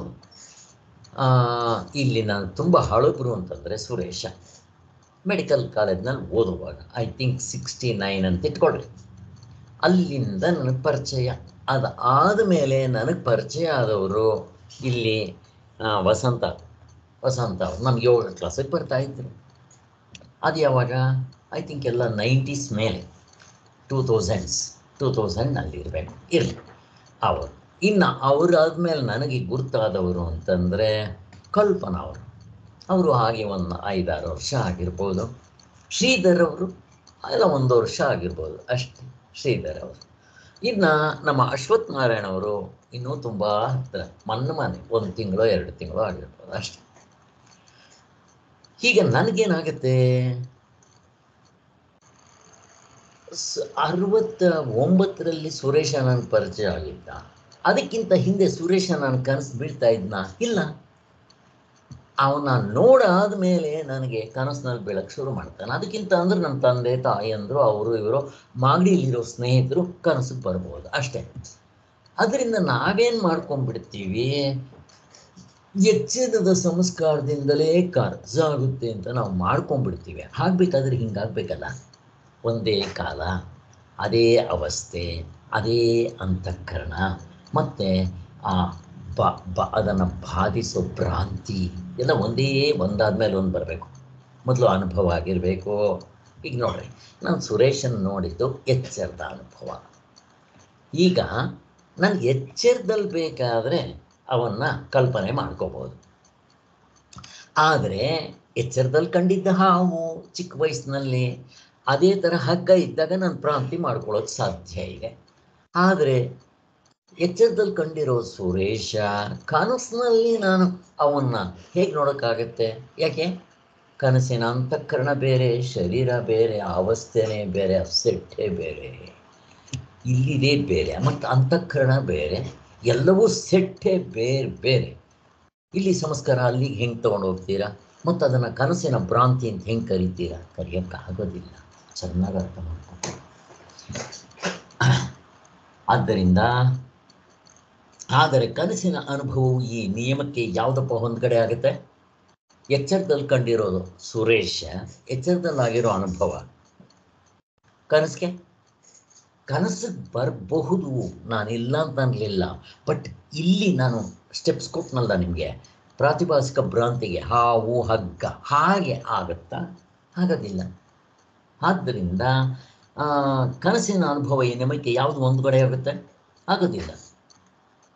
ಇಲ್ಲಿ ನಾನು ತುಂಬ ಹಳಬರು ಅಂತಂದರೆ ಸುರೇಶ ಮೆಡಿಕಲ್ ಕಾಲೇಜ್ನಲ್ಲಿ ಓದುವಾಗ, ಐ ಥಿಂಕ್ ಸಿಕ್ಸ್ಟಿ ನೈನ್ ಅಂತ ಇಟ್ಕೊಳ್ರಿ. ಅಲ್ಲಿಂದ ನನಗೆ ಪರಿಚಯ. ಅದು ಆದಮೇಲೆ ನನಗೆ ಪರಿಚಯ ಆದವರು ಇಲ್ಲಿ ವಸಂತ ವಸಂತ ಅವ್ರು ನಮ್ಗೆ ಏಳನೇ ಕ್ಲಾಸಿಗೆ ಬರ್ತಾಯಿದ್ರು. ಅದು ಯಾವಾಗ? ಐ ಥಿಂಕ್ ಎಲ್ಲ ನೈಂಟೀಸ್ ಮೇಲೆ, ಟೂ ತೌಸಂಡ್ಸ್ ಟೂ ತೌಸಂಡ್ನಲ್ಲಿ ಇರಬೇಕು, ಇರಲಿ ಅವರು. ಇನ್ನು ಅವರಾದ್ಮೇಲೆ ನನಗೆ ಗುರ್ತಾದವರು ಅಂತಂದರೆ ಕಲ್ಪನಾ ಅವರು. ಅವರು ಹಾಗೆ ಒಂದು ಐದಾರು ವರ್ಷ ಆಗಿರ್ಬೋದು. ಶ್ರೀಧರ್ ಅವರು ಎಲ್ಲ ಒಂದು ವರ್ಷ ಆಗಿರ್ಬೋದು ಅಷ್ಟೇ, ಶ್ರೀಧರ್ ಅವರು. ಇನ್ನು ನಮ್ಮ ಅಶ್ವಥ್ ನಾರಾಯಣ ಅವರು ಇನ್ನೂ ತುಂಬ ಹತ್ತಿರ, ಮೊನ್ನೆ ಮನೆ ಒಂದು ತಿಂಗಳು ಎರಡು ತಿಂಗಳು ಆಗಿರ್ಬೋದು ಅಷ್ಟೇ. ಹೀಗೆ ನನಗೇನಾಗುತ್ತೆ, ಸ ಅರವತ್ತ ಒಂಬತ್ತರಲ್ಲಿ ಸುರೇಶ ನನ್ನ ಪರಿಚಯ ಆಗಿದ್ದ. ಅದಕ್ಕಿಂತ ಹಿಂದೆ ಸುರೇಶ ನಾನು ಕನಸು ಬೀಳ್ತಾ ಇದ್ನ? ಇಲ್ಲ. ಅವನ ನೋಡಾದ ಮೇಲೆ ನನಗೆ ಕನಸಿನಲ್ಲಿ ಬೀಳಕ್ಕೆ ಶುರು ಮಾಡ್ತಾನೆ. ಅದಕ್ಕಿಂತ ಅಂದ್ರೆ ನನ್ನ ತಂದೆ ತಾಯಿ ಅಂದರು, ಅವರು ಇವರು ಮಾಗಡಿಯಲ್ಲಿರೋ ಸ್ನೇಹಿತರು ಕನಸಿಗೆ ಬರ್ಬೋದು ಅಷ್ಟೇ. ಅದರಿಂದ ನಾವೇನು ಮಾಡ್ಕೊಂಡ್ಬಿಡ್ತೀವಿ, ಎಚ್ಚರದ ಸಂಸ್ಕಾರದಿಂದಲೇ ಕನಸಾಗುತ್ತೆ ಅಂತ ನಾವು ಮಾಡ್ಕೊಂಡ್ಬಿಡ್ತೀವಿ. ಆಗಬೇಕಾದ್ರೆ ಹಿಂಗಾಗಬೇಕಲ್ಲ, ಒಂದೇ ಕಾಲ, ಅದೇ ಅವಸ್ಥೆ, ಅದೇ ಅಂತಃಕರಣ, ಮತ್ತು ಆ ಬ ಬ ಅದನ್ನು ಬಾಧಿಸೋ ಭ್ರಾಂತಿ ಎಲ್ಲ ಒಂದೇ ಒಂದಾದ್ಮೇಲೆ ಒಂದು ಬರಬೇಕು. ಮೊದಲು ಅನುಭವ ಆಗಿರಬೇಕು. ಈಗ ನೋಡ್ರಿ, ನಾನು ಸುರೇಶನ್ ನೋಡಿದ್ದು ಎಚ್ಚರದ ಅನುಭವ. ಈಗ ನಾನು ಎಚ್ಚರದಲ್ಲಿ ಬೇಕಾದರೆ ಅವನ್ನು ಕಲ್ಪನೆ ಮಾಡ್ಕೋಬೋದು. ಆದರೆ ಎಚ್ಚರದಲ್ಲಿ ಕಂಡಿದ್ದ ಹಾವು ಚಿಕ್ಕ ವಯಸ್ಸಿನಲ್ಲಿ ಅದೇ ಥರ ಹಗ್ಗ ಇದ್ದಾಗ ನಾನು ಭ್ರಾಂತಿ ಮಾಡ್ಕೊಳ್ಳೋದು ಸಾಧ್ಯ ಇದೆ. ಆದರೆ ಎಚ್ಚರದಲ್ಲಿ ಕಂಡಿರೋ ಸುರೇಶ ಕನಸಿನಲ್ಲಿ ನಾನು ಅವನ್ನ ಹೇಗೆ ನೋಡೋಕ್ಕಾಗತ್ತೆ? ಯಾಕೆ? ಕನಸಿನ ಅಂತಃಕರಣ ಬೇರೆ, ಶರೀರ ಬೇರೆ, ಅವಸ್ಥೆನೇ ಬೇರೆ, ಸೆಟ್ಟೇ ಬೇರೆ, ಇಲ್ಲಿದೆ ಬೇರೆ, ಮತ್ತು ಅಂತಃಕರಣ ಬೇರೆ, ಎಲ್ಲವೂ ಸೆಟ್ಟೇ ಬೇರೆ ಬೇರೆ. ಇಲ್ಲಿ ಸಂಸ್ಕಾರ ಅಲ್ಲಿಗೆ ಹೆಂಗೆ ತೊಗೊಂಡು ಹೋಗ್ತೀರಾ? ಮತ್ತು ಅದನ್ನು ಕನಸಿನ ಭ್ರಾಂತಿ ಅಂತ ಹೆಂಗೆ ಕರಿತೀರಾ? ಕರೆಯೋಕ್ಕಾಗೋದಿಲ್ಲ. ಚೆನ್ನಾಗಿ ಅರ್ಥ ಮಾಡ್ಕೊಂಡು. ಆದ್ದರಿಂದ ಆದರೆ ಕನಸಿನ ಅನುಭವವು ಈ ನಿಯಮಕ್ಕೆ ಯಾವುದಪ್ಪ ಹೊಂದ್ಗಡೆ ಆಗುತ್ತೆ? ಎಚ್ಚರದಲ್ಲಿ ಕಂಡಿರೋದು ಸುರೇಶ, ಎಚ್ಚರದಲ್ಲಾಗಿರೋ ಅನುಭವ ಕನಸಿಗೆ ಕನಸಿಗೆ ಬರಬಹುದು, ನಾನಿಲ್ಲ ಅಂತ ಅನ್ನಲಿಲ್ಲ. ಬಟ್ ಇಲ್ಲಿ ನಾನು ಸ್ಟೆಪ್ಸ್ ಕೊಟ್ಟನಲ್ಲ ನಿಮಗೆ, ಪ್ರಾತಿಭಾಸಿಕ ಭ್ರಾಂತಿಗೆ ಹಾವು ಹಗ್ಗ ಹಾಗೆ ಆಗುತ್ತಾ? ಆಗೋದಿಲ್ಲ. ಆದ್ದರಿಂದ ಕನಸಿನ ಅನುಭವ ಈ ನಿಯಮಕ್ಕೆ ಯಾವುದು ಹೊಂದ್ಗಡೆ ಆಗುತ್ತೆ? ಆಗೋದಿಲ್ಲ.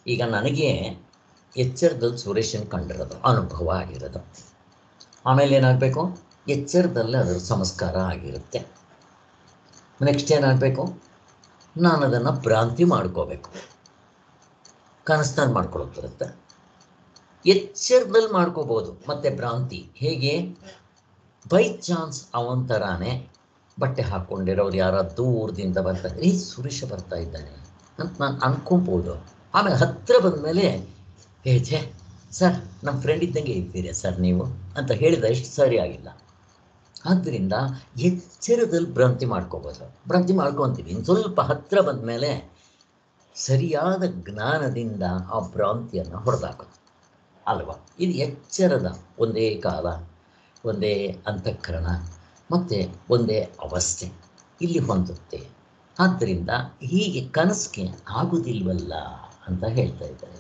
ಈಗ ನನಗೆ ಎಚ್ಚರದಲ್ಲಿ ಸುರೇಶನ್ ಕಂಡಿರೋದು ಅನುಭವ ಆಗಿರೋದು. ಆಮೇಲೆ ಏನಾಗಬೇಕು, ಎಚ್ಚರದಲ್ಲಿ ಅದರ ಸಂಸ್ಕಾರ ಆಗಿರುತ್ತೆ. ನೆಕ್ಸ್ಟ್ ಏನಾಗಬೇಕು, ನಾನು ಅದನ್ನು ಭ್ರಾಂತಿ ಮಾಡ್ಕೋಬೇಕು. ಕನಸ್ನಲ್ಲಿ ಮಾಡ್ಕೊಳ್ಳೋಕೆ ಬರುತ್ತೆ, ಎಚ್ಚರದಲ್ಲಿ ಮಾಡ್ಕೋಬೋದು. ಮತ್ತು ಭ್ರಾಂತಿ ಹೇಗೆ, ಬೈ ಚಾನ್ಸ್ ಅವನ ಥರಾನೇ ಬಟ್ಟೆ ಹಾಕ್ಕೊಂಡಿರೋರು ಯಾರ ದೂರದಿಂದ ಬರ್ತಾರೆ, ಈ ಸುರೇಶ ಬರ್ತಾ ಇದ್ದಾನೆ ಅಂತ ನಾನು ಅನ್ಕೊಬೋದು. ಆಮೇಲೆ ಹತ್ತಿರ ಬಂದಮೇಲೆ ಏ ಛೇ ಸರ್ ನಮ್ಮ ಫ್ರೆಂಡ್ ಇದ್ದಂಗೆ ಇದ್ದೀರಾ ಸರ್ ನೀವು ಅಂತ ಹೇಳಿದ ಎಷ್ಟು ಸರಿ ಆಗಿಲ್ಲ. ಆದ್ದರಿಂದ ಎಚ್ಚರದಲ್ಲಿ ಭ್ರಾಂತಿ ಮಾಡ್ಕೋಬೋದು. ಭ್ರಾಂತಿ ಮಾಡ್ಕೊತೀವಿ, ಇನ್ನು ಸ್ವಲ್ಪ ಹತ್ತಿರ ಬಂದ ಮೇಲೆ ಸರಿಯಾದ ಜ್ಞಾನದಿಂದ ಆ ಭ್ರಾಂತಿಯನ್ನು ಹೊಡೆದಾಕೋದು ಅಲ್ವಾ. ಇದು ಎಚ್ಚರದ ಒಂದೇ ಕಾಲ, ಒಂದೇ ಅಂತಃಕರಣ ಮತ್ತು ಒಂದೇ ಅವಸ್ಥೆ ಇಲ್ಲಿ ಹೊಂದುತ್ತೆ. ಆದ್ದರಿಂದ ಹೀಗೆ ಕನಸಿಗೆ ಆಗುವುದಿಲ್ವಲ್ಲ ಅಂತ ಹೇಳ್ತಾ ಇದ್ದಾರೆ.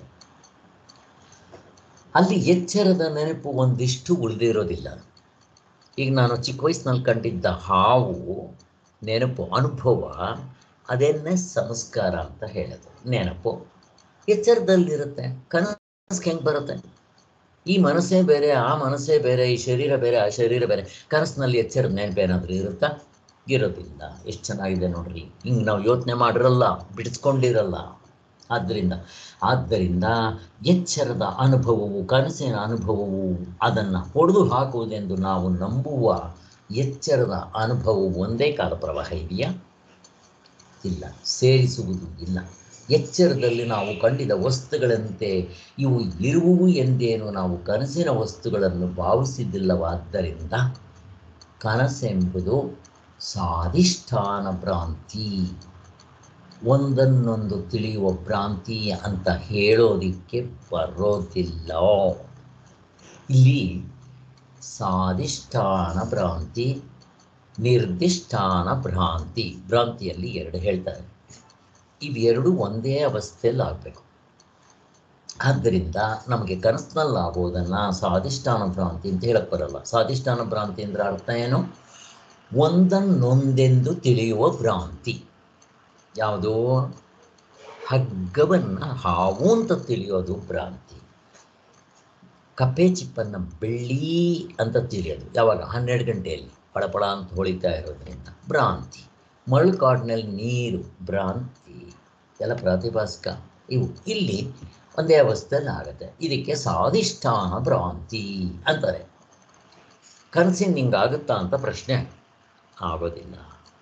ಅಲ್ಲಿ ಎಚ್ಚರದ ನೆನಪು ಒಂದಿಷ್ಟು ಉಳಿದಿರೋದಿಲ್ಲ. ಈಗ ನಾನು ಚಿಕ್ಕ ವಯಸ್ಸಿನಲ್ಲಿ ಕಂಡಿದ್ದ ಹಾವು ನೆನಪು ಅನುಭವ, ಅದನ್ನೇ ಸಂಸ್ಕಾರ ಅಂತ ಹೇಳೋದು. ನೆನಪು ಎಚ್ಚರದಲ್ಲಿರುತ್ತೆ, ಕನಸಿಗೆ ಹೆಂಗೆ ಬರುತ್ತೆ? ಈ ಮನಸ್ಸೇ ಬೇರೆ, ಆ ಮನಸ್ಸೇ ಬೇರೆ, ಈ ಶರೀರ ಬೇರೆ, ಆ ಶರೀರ ಬೇರೆ. ಕನಸಿನಲ್ಲಿ ಎಚ್ಚರದ ನೆನಪು ಏನಾದರೂ ಇರುತ್ತಾ? ಇರೋದಿಲ್ಲ. ಎಷ್ಟು ಚೆನ್ನಾಗಿದೆ ನೋಡ್ರಿ, ಹಿಂಗೆ ನಾವು ಯೋಚನೆ ಮಾಡಿರಲ್ಲ, ಬಿಡಿಸ್ಕೊಂಡಿರಲ್ಲ. ಆದ್ದರಿಂದ ಆದ್ದರಿಂದ ಎಚ್ಚರದ ಅನುಭವವು, ಕನಸಿನ ಅನುಭವವು ಅದನ್ನು ಹೊಡೆದು ಹಾಕುವುದೆಂದು ನಾವು ನಂಬುವ ಎಚ್ಚರದ ಅನುಭವವು ಒಂದೇ ಕಾಲ ಪ್ರವಾಹ ಇದೆಯಾ? ಇಲ್ಲ, ಸೇರಿಸುವುದು ಇಲ್ಲ. ಎಚ್ಚರದಲ್ಲಿ ನಾವು ಕಂಡಿದ ವಸ್ತುಗಳಂತೆ ಇವು ಇರುವುವು ಎಂದೇನು ನಾವು ಕನಸಿನ ವಸ್ತುಗಳನ್ನು ಭಾವಿಸಿದ್ದಿಲ್ಲವಾದ್ದರಿಂದ ಕನಸೆಂಬುದು ಸ್ವಾಧಿಷ್ಠಾನ ಭ್ರಾಂತಿ, ಒಂದನ್ನೊಂದು ತಿಳಿಯುವ ಭ್ರಾಂತಿ ಅಂತ ಹೇಳೋದಿಕ್ಕೆ ಬರೋದಿಲ್ಲ. ಇಲ್ಲಿ ಸ್ವಾಧಿಷ್ಠಾನ ಭ್ರಾಂತಿ, ನಿರ್ದಿಷ್ಠಾನ ಭ್ರಾಂತಿ, ಭ್ರಾಂತಿಯಲ್ಲಿ ಎರಡು ಹೇಳ್ತಾರೆ. ಇವೆರಡು ಒಂದೇ ಅವಸ್ಥೆಯಲ್ಲಿ ಆಗಬೇಕು. ಆದ್ದರಿಂದ ನಮಗೆ ಕನಸಿನಲ್ಲಿ ಆಗೋದನ್ನು ಸ್ವಾಧಿಷ್ಠಾನ ಭ್ರಾಂತಿ ಅಂತ ಹೇಳಕ್ಕೆ ಬರಲ್ಲ. ಸ್ವಾಧಿಷ್ಠಾನ ಭ್ರಾಂತಿ ಅಂದರೆ ಅರ್ಥ ಏನು? ಒಂದನ್ನೊಂದೆಂದು ತಿಳಿಯುವ ಭ್ರಾಂತಿ. ಯಾವುದು? ಹಗ್ಗವನ್ನು ಹಾವು ಅಂತ ತಿಳಿಯೋದು ಭ್ರಾಂತಿ. ಕಪ್ಪೆ ಚಿಪ್ಪನ್ನು ಬೆಳ್ಳಿ ಅಂತ ತಿಳಿಯೋದು ಯಾವಾಗ? ಹನ್ನೆರಡು ಗಂಟೆಯಲ್ಲಿ ಪಳಪಳ ಅಂತ ಹೊಳಿತಾ ಇರೋದ್ರಿಂದ ಭ್ರಾಂತಿ. ಮಳ್ಕಾಡಿನಲ್ಲಿ ನೀರು ಭ್ರಾಂತಿ, ಎಲ್ಲ ಪ್ರಾತಿಭಾಸಿಕ. ಇವು ಇಲ್ಲಿ ಒಂದೇ ಅವಸ್ಥೆಯಲ್ಲಿ ಆಗುತ್ತೆ. ಇದಕ್ಕೆ ಸ್ವಾಧಿಷ್ಠಾನ ಭ್ರಾಂತಿ ಅಂತಾರೆ. ಕನಸಿನ ಹಿಂಗಾಗುತ್ತಾ ಅಂತ ಪ್ರಶ್ನೆ ಆಗೋದಿಲ್ಲ.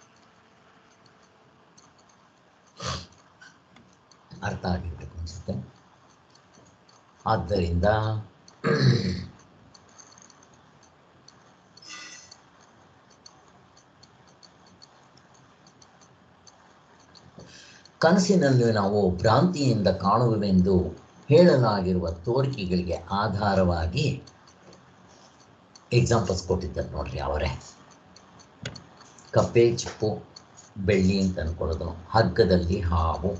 ಅರ್ಥ ಆಗಿರ್ಬೇಕು ಅನಿಸುತ್ತೆ. ಆದ್ದರಿಂದ ಕನಸಿನಲ್ಲಿ ನಾವು ಭ್ರಾಂತಿಯಿಂದ ಕಾಣುವೆವೆಂದು ಹೇಳಲಾಗಿರುವ ತೋರಿಕೆಗಳಿಗೆ ಆಧಾರವಾಗಿ ಎಕ್ಸಾಂಪಲ್ಸ್ ಕೊಟ್ಟಿದ್ದಾರೆ ನೋಡ್ರಿ. ಅವರೇ ಕಪ್ಪೆ ಚಿಪ್ಪು ಬೆಳ್ಳಿ ಅಂತ ಅಂದ್ಕೊಳ್ಳೋದು, ಹಗ್ಗದಲ್ಲಿ ಹಾವು.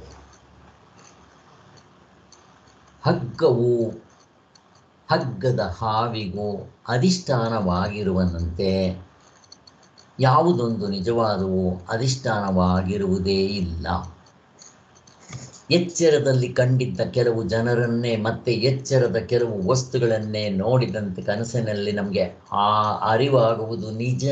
ಹಗ್ಗವು ಹಗ್ಗದ ಹಾವಿಗೂ ಅಧಿಷ್ಠಾನವಾಗಿರುವನಂತೆ ಯಾವುದೊಂದು ನಿಜವಾದವು ಅಧಿಷ್ಠಾನವಾಗಿರುವುದೇ ಇಲ್ಲ. ಎಚ್ಚರದಲ್ಲಿ ಕಂಡಿದ್ದ ಕೆಲವು ಜನರನ್ನೇ ಮತ್ತೆ ಎಚ್ಚರದ ಕೆಲವು ವಸ್ತುಗಳನ್ನೇ ನೋಡಿದಂತೆ ಕನಸಿನಲ್ಲಿ ನಮಗೆ ಆ ಅರಿವಾಗುವುದು ನಿಜ.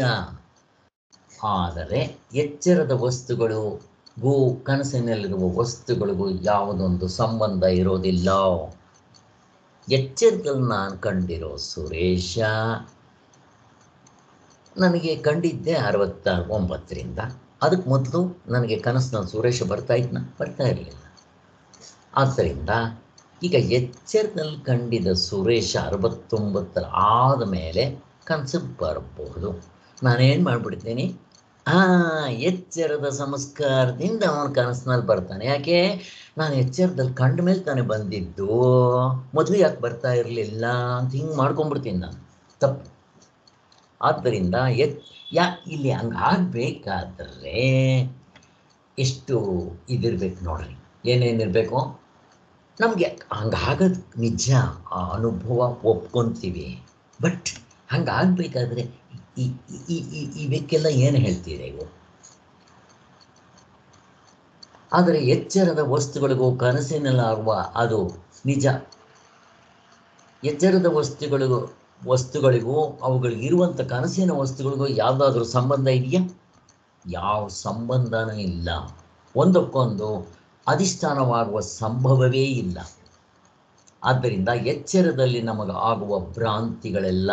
ಆದರೆ ಎಚ್ಚರದ ವಸ್ತುಗಳಿಗೂ ಕನಸಿನಲ್ಲಿರುವ ವಸ್ತುಗಳಿಗೂ ಯಾವುದೊಂದು ಸಂಬಂಧ ಇರೋದಿಲ್ಲ. ಎಚ್ಚರದಲ್ಲಿ ನಾನು ಕಂಡಿರೋ ಸುರೇಶ ನನಗೆ ಕಂಡಿದ್ದೆ ಅರವತ್ತ ಒಂಬತ್ತರಿಂದ. ಅದಕ್ಕೆ ಮೊದಲು ನನಗೆ ಕನಸಿನಲ್ಲಿ ಸುರೇಶ ಬರ್ತಾ ಇದ್ನ ಬರ್ತಾ ಇರಲಿಲ್ಲ. ಆದ್ದರಿಂದ ಈಗ ಎಚ್ಚರದಲ್ಲಿ ಕಂಡಿದ್ದ ಸುರೇಶ ಅರವತ್ತೊಂಬತ್ತರ ಆದ ಮೇಲೆ ಕನಸಿಗೆ ಬರಬಹುದು. ನಾನೇನು ಮಾಡಿಬಿಡ್ತೀನಿ, ಹಾಂ ಎಚ್ಚರದ ಸಂಸ್ಕಾರದಿಂದ ಅವನ ಕನಸಿನಲ್ಲಿ ಬರ್ತಾನೆ. ಯಾಕೆ? ನಾನು ಎಚ್ಚರದಲ್ಲಿ ಕಂಡ ಮೇಲೆ ತಾನೇ ಬಂದಿದ್ದು, ಮೊದಲು ಯಾಕೆ ಬರ್ತಾ ಇರಲಿಲ್ಲ ಅಂತ ಹಿಂಗೆ ಮಾಡ್ಕೊಂಡ್ಬಿಡ್ತೀನಿ ನಾನು. ತಪ್ಪು. ಆದ್ದರಿಂದ ಎಚ್ ಯಾ ಇಲ್ಲಿ ಹಂಗೆ ಆಗಬೇಕಾದ್ರೆ ಎಷ್ಟು ಇದಿರ್ಬೇಕು ನೋಡ್ರಿ. ಏನೇನಿರಬೇಕು? ನಮಗೆ ಹಂಗಾಗೋದು ನಿಜ, ಆ ಅನುಭವ ಒಪ್ಕೊತೀವಿ. ಬಟ್ ಹಂಗಾಗಬೇಕಾದ್ರೆ ಈ ಈ ಈ ಇವಕ್ಕೆಲ್ಲ ಏನು ಹೇಳ್ತೀರಿ ಇವು? ಆದರೆ ಎಚ್ಚರದ ವಸ್ತುಗಳಿಗೂ ಕನಸಿನಲ್ಲಾಗುವ ಅದು ನಿಜ. ಎಚ್ಚರದ ವಸ್ತುಗಳಿಗೂ ವಸ್ತುಗಳಿಗೂ ಅವುಗಳಿಗಿರುವಂಥ ಕನಸಿನ ವಸ್ತುಗಳಿಗೂ ಯಾವುದಾದ್ರೂ ಸಂಬಂಧ ಇದೆಯಾ? ಯಾವ ಸಂಬಂಧನೂ ಇಲ್ಲ. ಒಂದಕ್ಕೊಂದು ಅಧಿಷ್ಠಾನವಾಗುವ ಸಂಭವವೇ ಇಲ್ಲ. ಆದ್ದರಿಂದ ಎಚ್ಚರದಲ್ಲಿ ನಮಗೆ ಆಗುವ ಭ್ರಾಂತಿಗಳೆಲ್ಲ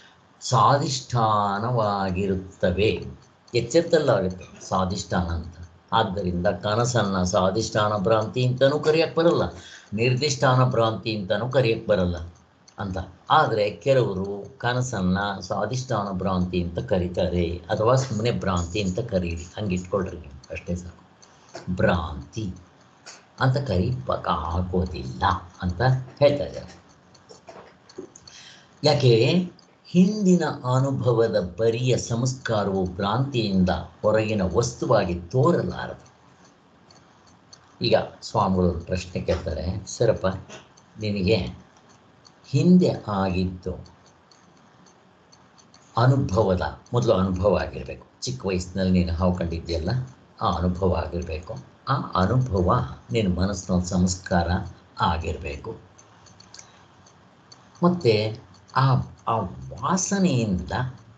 ಸ್ವಾಧಿಷ್ಠಾನವಾಗಿರುತ್ತವೆ. ಎಚ್ಚರದಲ್ಲಾಗುತ್ತೆ ಸ್ವಾಧಿಷ್ಠಾನ ಅಂತ. ಆದ್ದರಿಂದ ಕನಸನ್ನು ಸ್ವಾಧಿಷ್ಠಾನ ಭ್ರಾಂತಿ ಅಂತಲೂ ಕರೆಯಕ್ಕೆ ಬರಲ್ಲ, ನಿರ್ದಿಷ್ಟಾನ ಭ್ರಾಂತಿ ಅಂತಲೂ ಕರೆಯಕ್ಕೆ ಬರಲ್ಲ ಅಂತ. ಆದರೆ ಕೆಲವರು ಕನಸನ್ನು ಸ್ವಾಧಿಷ್ಠಾನ ಭ್ರಾಂತಿ ಅಂತ ಕರೀತಾರೆ, ಅಥವಾ ಸುಮ್ಮನೆ ಭ್ರಾಂತಿ ಅಂತ ಕರೀರಿ, ಹಂಗೆ ಇಟ್ಕೊಳ್ರಿ ನೀವು, ಅಷ್ಟೇ ಸಾಕು. ಭ್ರಾಂತಿ ಅಂತ ಕರೀಪಕ್ಕ ಆಗೋದಿಲ್ಲ ಅಂತ ಹೇಳ್ತಾ ಇದ್ದಾರೆ. ಯಾಕೆ? ಹಿಂದಿನ ಅನುಭವದ ಬರಿಯ ಸಂಸ್ಕಾರವು ಭ್ರಾಂತಿಯಿಂದ ಹೊರಗಿನ ವಸ್ತುವಾಗಿ ತೋರಲಾರದು. ಈಗ ಸ್ವಾಮಿಗಳು ಪ್ರಶ್ನೆ ಕೇಳ್ತಾರೆ, ಸರಪ್ಪ, ನಿನಗೆ ಹಿಂದೆ ಆಗಿದ್ದು ಅನುಭವದ ಮೊದಲು ಅನುಭವ ಆಗಿರಬೇಕು. ಚಿಕ್ಕ ವಯಸ್ಸಿನಲ್ಲಿ ನೀನು ಹಾವು ಕಂಡಿದ್ದೀಯಲ್ಲ, ಆ ಅನುಭವ ಆಗಿರಬೇಕು. ಆ ಅನುಭವ ನಿನ್ನ ಮನಸ್ಸಿನ ಸಂಸ್ಕಾರ ಆಗಿರಬೇಕು. ಮತ್ತು ಆ ಆ ವಾಸನೆಯಿಂದ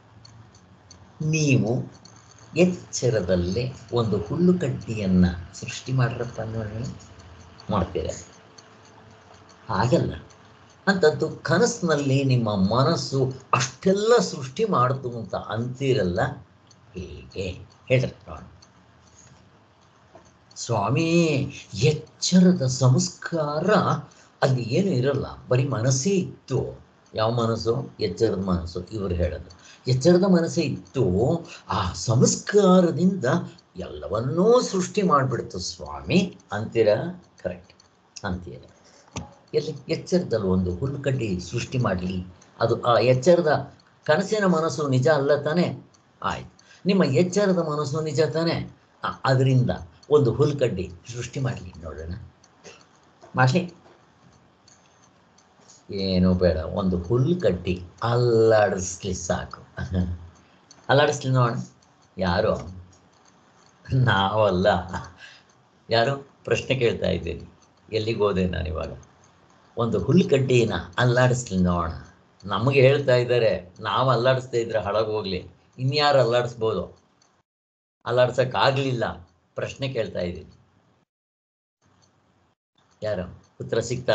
ನೀವು ಎಚ್ಚರದಲ್ಲೇ ಒಂದು ಹುಲ್ಲುಕಡ್ಡಿಯನ್ನು ಸೃಷ್ಟಿ ಮಾಡ್ರಪ್ಪ ನೋಡಿ, ಮಾಡ್ತೀರ? ಹಾಗಲ್ಲ. ಅಂಥದ್ದು ಕನಸಿನಲ್ಲಿ ನಿಮ್ಮ ಮನಸ್ಸು ಅಷ್ಟೆಲ್ಲ ಸೃಷ್ಟಿ ಮಾಡ್ತು ಅಂತ ಅಂತೀರಲ್ಲ, ಹೇಗೆ ಹೇಳ್ರಿ ನೋಡಿ. ಸ್ವಾಮಿ, ಎಚ್ಚರದ ಸಂಸ್ಕಾರ ಅಲ್ಲಿ ಏನು ಇರಲ್ಲ, ಬರೀ ಮನಸ್ಸೇ ಇತ್ತು. ಯಾವ ಮನಸ್ಸು? ಎಚ್ಚರದ ಮನಸ್ಸು. ಇವರು ಹೇಳೋದು ಎಚ್ಚರದ ಮನಸ್ಸೇ ಇತ್ತು, ಆ ಸಂಸ್ಕಾರದಿಂದ ಎಲ್ಲವನ್ನೂ ಸೃಷ್ಟಿ ಮಾಡಿಬಿಡ್ತು ಸ್ವಾಮಿ ಅಂತೀರ? ಕರೆಕ್ಟ್ ಅಂತೀರ. ಎಲ್ಲಿ? ಎಚ್ಚರದಲ್ಲಿ ಒಂದು ಹುಲ್ಲುಕಡ್ಡಿ ಸೃಷ್ಟಿ ಮಾಡಲಿ, ಅದು ಆ ಎಚ್ಚರದ ಕನಸಿನ ಮನಸ್ಸು ನಿಜ ಅಲ್ಲ ತಾನೆ? ಆಯ್ತು, ನಿಮ್ಮ ಎಚ್ಚರದ ಮನಸ್ಸು ನಿಜ ತಾನೆ? ಅದರಿಂದ ಒಂದು ಹುಲ್ಲುಕಡ್ಡಿ ಸೃಷ್ಟಿ ಮಾಡಲಿ ನೋಡೋಣ, ಮಾಡಲಿ. ಏನೂ ಬೇಡ, ಒಂದು ಹುಲ್ಲುಕಡ್ಡಿ ಅಲ್ಲಾಡಿಸ್ಲಿ ಸಾಕು. ಅಲ್ಲಾಡಿಸ್ಲಿ ನೋಡೋಣ. ಯಾರೋ? ನಾವಲ್ಲ. ಯಾರೋ ಪ್ರಶ್ನೆ ಕೇಳ್ತಾ ಇದ್ದೀನಿ, ಎಲ್ಲಿಗೆ ಹೋದೆ ನಾನಿವಾಗ? ಒಂದು ಹುಲ್ಲುಕಡ್ಡಿನ ಅಲ್ಲಾಡಿಸ್ಲಿ ನೋಡೋಣ. ನಮಗೆ ಹೇಳ್ತಾ ಇದ್ದಾರೆ, ನಾವು ಅಲ್ಲಾಡಿಸ್ತಾ ಇದ್ರೆ ಹಾಳಾಗೋಗ್ಲಿ, ಇನ್ಯಾರು ಅಲ್ಲಾಡಿಸ್ಬೋದು? ಅಲ್ಲಾಡ್ಸೋಕ್ಕಾಗಲಿಲ್ಲ. ಪ್ರಶ್ನೆ ಕೇಳ್ತಾ ಇದ್ದೀನಿ, ಯಾರು? ಉತ್ತರ ಸಿಗ್ತಾ?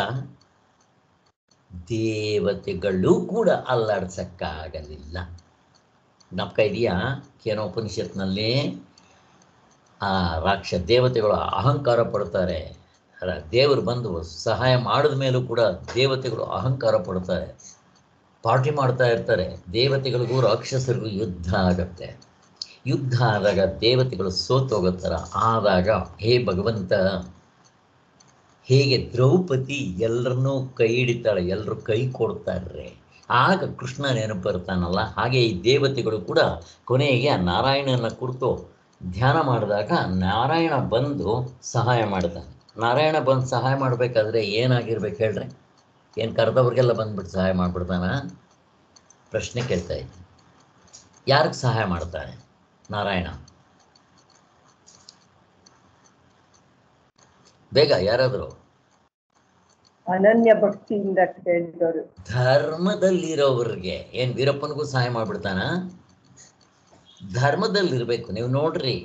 ದೇವತೆಗಳು ಕೂಡ ಅಲ್ಲಾಡ್ಸಕ್ಕಾಗಲಿಲ್ಲ. ಜ್ಞಾಪಕ ಇದೆಯಾ? ಕೇನೋಪನಿಷತ್ನಲ್ಲಿ ಆ ರಾಕ್ಷಸ ದೇವತೆಗಳು ಅಹಂಕಾರ ಪಡ್ತಾರೆ. ದೇವರು ಬಂದು ಸಹಾಯ ಮಾಡಿದ ಮೇಲೂ ಕೂಡ ದೇವತೆಗಳು ಅಹಂಕಾರ ಪಡ್ತಾರೆ, ಪಾರ್ಟಿ ಮಾಡ್ತಾ ಇರ್ತಾರೆ. ದೇವತೆಗಳಿಗೂ ರಾಕ್ಷಸರಿಗೂ ಯುದ್ಧ ಆಗತ್ತೆ. ಯುದ್ಧ ಆದಾಗ ದೇವತೆಗಳು ಸೋತೋಗುತ್ತಾರೆ. ಆದಾಗ ಹೇ ಭಗವಂತ, ಹೇಗೆ ದ್ರೌಪದಿ ಎಲ್ಲರನ್ನೂ ಕೈ ಹಿಡಿತಾಳೆ, ಎಲ್ಲರೂ ಕೈ ಕೊಡ್ತಾರೆ, ಆಗ ಕೃಷ್ಣ ನೆನಪು ಬರ್ತಾನಲ್ಲ, ಹಾಗೆ ಈ ದೇವತೆಗಳು ಕೂಡ ಕೊನೆಗೆ ಆ ನಾರಾಯಣನ ಕುರಿತು ಧ್ಯಾನ ಮಾಡಿದಾಗ ನಾರಾಯಣ ಬಂದು ಸಹಾಯ ಮಾಡ್ತಾನೆ. ನಾರಾಯಣ ಬಂದು ಸಹಾಯ ಮಾಡಬೇಕಾದ್ರೆ ಏನಾಗಿರ್ಬೇಕು ಹೇಳ್ರಿ? ಏನು ಕರೆದವ್ರಿಗೆಲ್ಲ ಬಂದ್ಬಿಟ್ಟು ಸಹಾಯ ಮಾಡಿಬಿಡ್ತಾನ? ಪ್ರಶ್ನೆ ಕೇಳ್ತಾ ಇದ್ದೀನಿ. ಯಾರಿಗೆ ಸಹಾಯ ಮಾಡ್ತಾನೆ ನಾರಾಯಣ? ಬೇಗ ಯಾರಾದರೂ? ಅನನ್ಯ ಭಕ್ತಿಯಿಂದ ಕೇಳಿದವರು, ಧರ್ಮದಲ್ಲಿರೋವ್ರಿಗೆ. ಏನು ವೀರಪ್ಪನಿಗೂ ಸಹಾಯ ಮಾಡಿಬಿಡ್ತಾನ? ಧರ್ಮದಲ್ಲಿರಬೇಕು. ನೀವು ನೋಡ್ರಿ,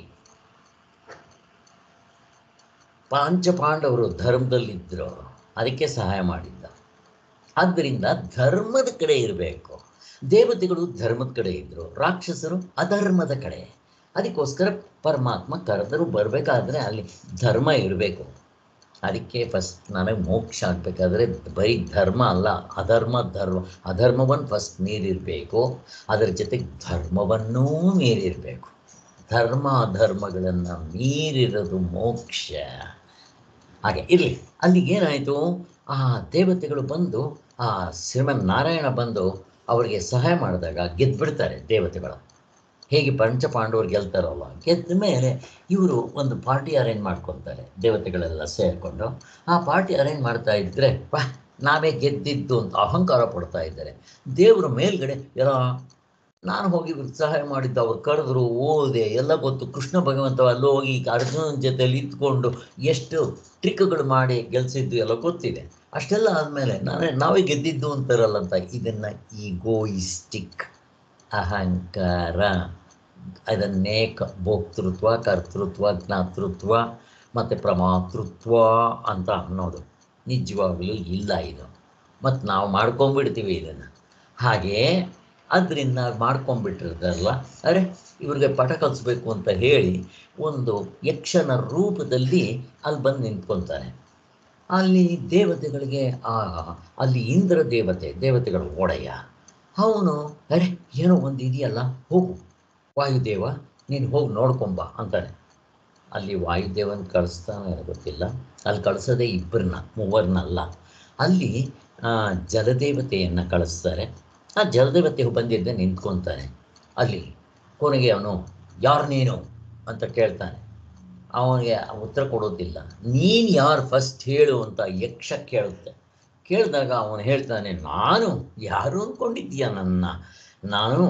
ಪಾಂಚಪಾಂಡವರು ಧರ್ಮದಲ್ಲಿದ್ದರು, ಅದಕ್ಕೆ ಸಹಾಯ ಮಾಡಿದ್ದ. ಆದ್ದರಿಂದ ಧರ್ಮದ ಕಡೆ ಇರಬೇಕು. ದೇವತೆಗಳು ಧರ್ಮದ ಕಡೆ ಇದ್ದರು, ರಾಕ್ಷಸರು ಅಧರ್ಮದ ಕಡೆ. ಅದಕ್ಕೋಸ್ಕರ ಪರಮಾತ್ಮ ಕರೆದರೂ ಬರಬೇಕಾದ್ರೆ ಅಲ್ಲಿ ಧರ್ಮ ಇರಬೇಕು. ಅದಕ್ಕೆ ಫಸ್ಟ್ ನನಗೆ ಮೋಕ್ಷ ಆಗಬೇಕಾದ್ರೆ ಬರೀ ಧರ್ಮ ಅಲ್ಲ, ಅಧರ್ಮ ಧರ್ಮ ಅಧರ್ಮವನ್ನು ಫಸ್ಟ್ ಮೀರಿರಬೇಕು, ಅದರ ಜೊತೆಗೆ ಧರ್ಮವನ್ನೂ ಮೀರಿರಬೇಕು. ಧರ್ಮ ಅಧರ್ಮಗಳನ್ನು ಮೀರಿರೋದು ಮೋಕ್ಷ. ಹಾಗೆ ಇರಲಿ. ಅಲ್ಲಿಗೇನಾಯಿತು? ಆ ದೇವತೆಗಳು ಬಂದು, ಆ ಶ್ರೀಮನ್ ನಾರಾಯಣ ಬಂದು ಅವರಿಗೆ ಸಹಾಯ ಮಾಡಿದಾಗ ಗೆದ್ದುಬಿಡ್ತಾರೆ ದೇವತೆಗಳು. ಹೇಗೆ ಪಂಚಪಾಂಡವರು ಗೆಲ್ತಾರಲ್ಲ, ಗೆದ್ದ ಮೇಲೆ ಇವರು ಒಂದು ಪಾರ್ಟಿ ಅರೇಂಜ್ ಮಾಡ್ಕೊತಾರೆ, ದೇವತೆಗಳೆಲ್ಲ ಸೇರಿಕೊಂಡು. ಆ ಪಾರ್ಟಿ ಅರೇಂಜ್ ಮಾಡ್ತಾ ಇದ್ದರೆ ವಾಹ್ ನಾವೇ ಗೆದ್ದಿದ್ದು ಅಂತ ಅಹಂಕಾರ ಪಡ್ತಾ ಇದ್ದಾರೆ. ದೇವರ ಮೇಲ್ಗಡೆ ಎಲ್ಲ ನಾನು ಹೋಗಿ ಉತ್ಸಾಹ ಮಾಡಿದ್ದು, ಅವ್ರು ಕರೆದ್ರು, ಓದೆ, ಎಲ್ಲ ಗೊತ್ತು. ಕೃಷ್ಣ ಭಗವಂತ ಅಲ್ಲಿ ಹೋಗಿ ಅರ್ಜುನನ ಜೊತೆಲಿ ಇದ್ಕೊಂಡು ಎಷ್ಟು ಟ್ರಿಕ್ಗಳು ಮಾಡಿ ಗೆಲ್ಸಿದ್ದು ಎಲ್ಲ ಗೊತ್ತಿದೆ. ಅಷ್ಟೆಲ್ಲ ಆದಮೇಲೆ ನಾನೇ ನಾವೇ ಗೆದ್ದಿದ್ದು ಅಂತಾರಲ್ಲಂತ, ಇದನ್ನು ಈಗೋಯಿಸ್ಟಿಕ್ ಅಹಂಕಾರ, ಅದನ್ನೇ ಕ ಭೋಕ್ತೃತ್ವ, ಕರ್ತೃತ್ವ, ಜ್ಞಾತೃತ್ವ ಮತ್ತು ಪ್ರಮಾತೃತ್ವ ಅಂತ ಅನ್ನೋದು ನಿಜವಾಗಲೂ ಇಲ್ಲ ಇದು. ಮತ್ತು ನಾವು ಮಾಡ್ಕೊಂಬಿಡ್ತೀವಿ ಇದನ್ನು. ಹಾಗೇ ಅದರಿಂದ ಮಾಡ್ಕೊಂಬಿಟ್ಟಿರ್ತಾರಲ್ಲ, ಅರೆ ಇವ್ರಿಗೆ ಪಾಠ ಕಲಿಸ್ಬೇಕು ಅಂತ ಹೇಳಿ ಒಂದು ಯಕ್ಷನ ರೂಪದಲ್ಲಿ ಅಲ್ಲಿ ಬಂದು ನಿಂತ್ಕೊತಾನೆ. ಅಲ್ಲಿ ದೇವತೆಗಳಿಗೆ ಆ ಅಲ್ಲಿ ಇಂದ್ರ ದೇವತೆ, ದೇವತೆಗಳ ಒಡೆಯ ಅವನು, ಅರೆ ಏನೋ ಒಂದು ಇದೆಯಲ್ಲ, ಹೋಗು ವಾಯುದೇವ, ನೀನು ಹೋಗಿ ನೋಡ್ಕೊಂಬ ಅಂತಾನೆ. ಅಲ್ಲಿ ವಾಯುದೇವನ ಕಳಿಸ್ತಾನೆ ಗೊತ್ತಿಲ್ಲ, ಅಲ್ಲಿ ಕಳಿಸೋದೇ ಇಬ್ಬರನ್ನ, ಮೂವರನ್ನಲ್ಲ. ಅಲ್ಲಿ ಜಲದೇವತೆಯನ್ನು ಕಳಿಸ್ತಾರೆ. ಆ ಜಲದೇವತೆ ಬಂದಿದ್ದೆ ನಿಂತ್ಕೊತಾನೆ. ಅಲ್ಲಿ ಕೊನೆಗೆ ಅವನು, ಯಾರು ನೀನು ಅಂತ ಕೇಳ್ತಾನೆ. ಅವನಿಗೆ ಉತ್ತರ ಕೊಡೋದಿಲ್ಲ. ನೀನು ಯಾರು ಫಸ್ಟ್ ಹೇಳು ಅಂತ ಯಕ್ಷ ಕೇಳುತ್ತೆ. ಕೇಳಿದಾಗ ಅವನು ಹೇಳ್ತಾನೆ, ನಾನು ಯಾರು ಅಂದ್ಕೊಂಡಿದ್ದೀಯ ನನ್ನ, ನಾನು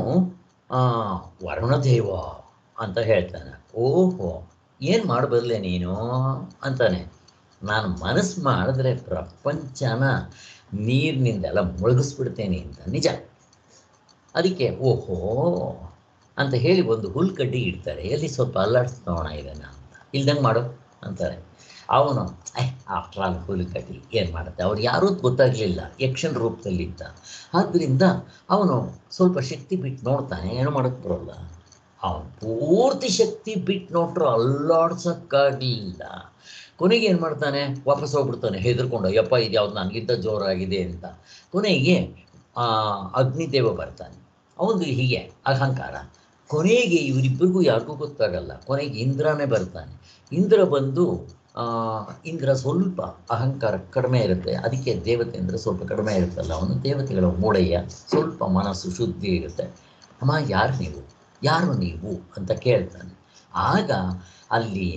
ವರುಣದೇವ ಅಂತ ಹೇಳ್ತಾನೆ. ಓಹೋ, ಏನು ಮಾಡಬಲ್ಲೆ ನೀನು ಅಂತಾನೆ. ನಾನು ಮನಸ್ಸು ಮಾಡಿದ್ರೆ ಪ್ರಪಂಚನ ನೀರಿನಿಂದೆಲ್ಲ ಮುಳುಗಿಸ್ಬಿಡ್ತೇನೆ ಅಂತ. ನಿಜ. ಅದಕ್ಕೆ ಓಹೋ ಅಂತ ಹೇಳಿ ಒಂದು ಹುಲ್ಕಡ್ಡಿ ಇಡ್ತಾರೆ, ಎಲ್ಲಿ ಸ್ವಲ್ಪ ಅಲ್ಲಾಡಿಸ್ಕೋಣ ಇದನ್ನು ಅಂತ, ಇಲ್ದಂಗೆ ಮಾಡು ಅಂತಾರೆ. ಅವನು ಐ ಆಫ್ಟರ್ ಆಲ್ ಹುಲ್ಕಡ್ಡಿ ಏನು ಮಾಡುತ್ತೆ, ಅವ್ರು ಯಾರೂ ಗೊತ್ತಾಗಲಿಲ್ಲ, ಯಕ್ಷನ ರೂಪದಲ್ಲಿದ್ದ. ಆದ್ದರಿಂದ ಅವನು ಸ್ವಲ್ಪ ಶಕ್ತಿ ಬಿಟ್ಟು ನೋಡ್ತಾನೆ, ಏನು ಮಾಡೋಕ್ಕೆ ಬರೋಲ್ಲ. ಅವನು ಪೂರ್ತಿ ಶಕ್ತಿ ಬಿಟ್ಟು ನೋಡ್ರು ಅಲ್ಲಾಡ್ಸೋಕ್ಕಾಗಲಿಲ್ಲ. ಕೊನೆಗೆ ಏನು ಮಾಡ್ತಾನೆ, ವಾಪಸ್ ಹೋಗ್ಬಿಡ್ತಾನೆ ಹೆದರ್ಕೊಂಡು, ಯಪ್ಪ ಇದು ಯಾವ್ದು ನನಗಿಂತ ಜೋರಾಗಿದೆ ಅಂತ. ಕೊನೆಗೆ ಅಗ್ನಿದೇವ ಬರ್ತಾನೆ. ಅವನು ಹೀಗೆ ಅಹಂಕಾರ. ಕೊನೆಗೆ ಇವರಿಬ್ಬರಿಗೂ ಯಾರಿಗೂ ಗೊತ್ತಾಗಲ್ಲ. ಕೊನೆಗೆ ಇಂದ್ರನೇ ಬರ್ತಾನೆ. ಇಂದ್ರ ಬಂದು ಇಂದ್ರ ಸ್ವಲ್ಪ ಅಹಂಕಾರ ಕಡಿಮೆ ಇರುತ್ತೆ, ಅದಕ್ಕೆ ದೇವತೆ ಅಂದರೆ ಸ್ವಲ್ಪ ಕಡಿಮೆ ಇರುತ್ತಲ್ಲ, ಅವನು ದೇವತೆಗಳ ಮೂಡೆಯ ಸ್ವಲ್ಪ ಮನಸ್ಸು ಶುದ್ಧಿ ಇರುತ್ತೆ. ಅಮ್ಮ ಯಾರು ನೀವು, ಯಾರು ನೀವು ಅಂತ ಕೇಳ್ತಾನೆ. ಆಗ ಅಲ್ಲಿ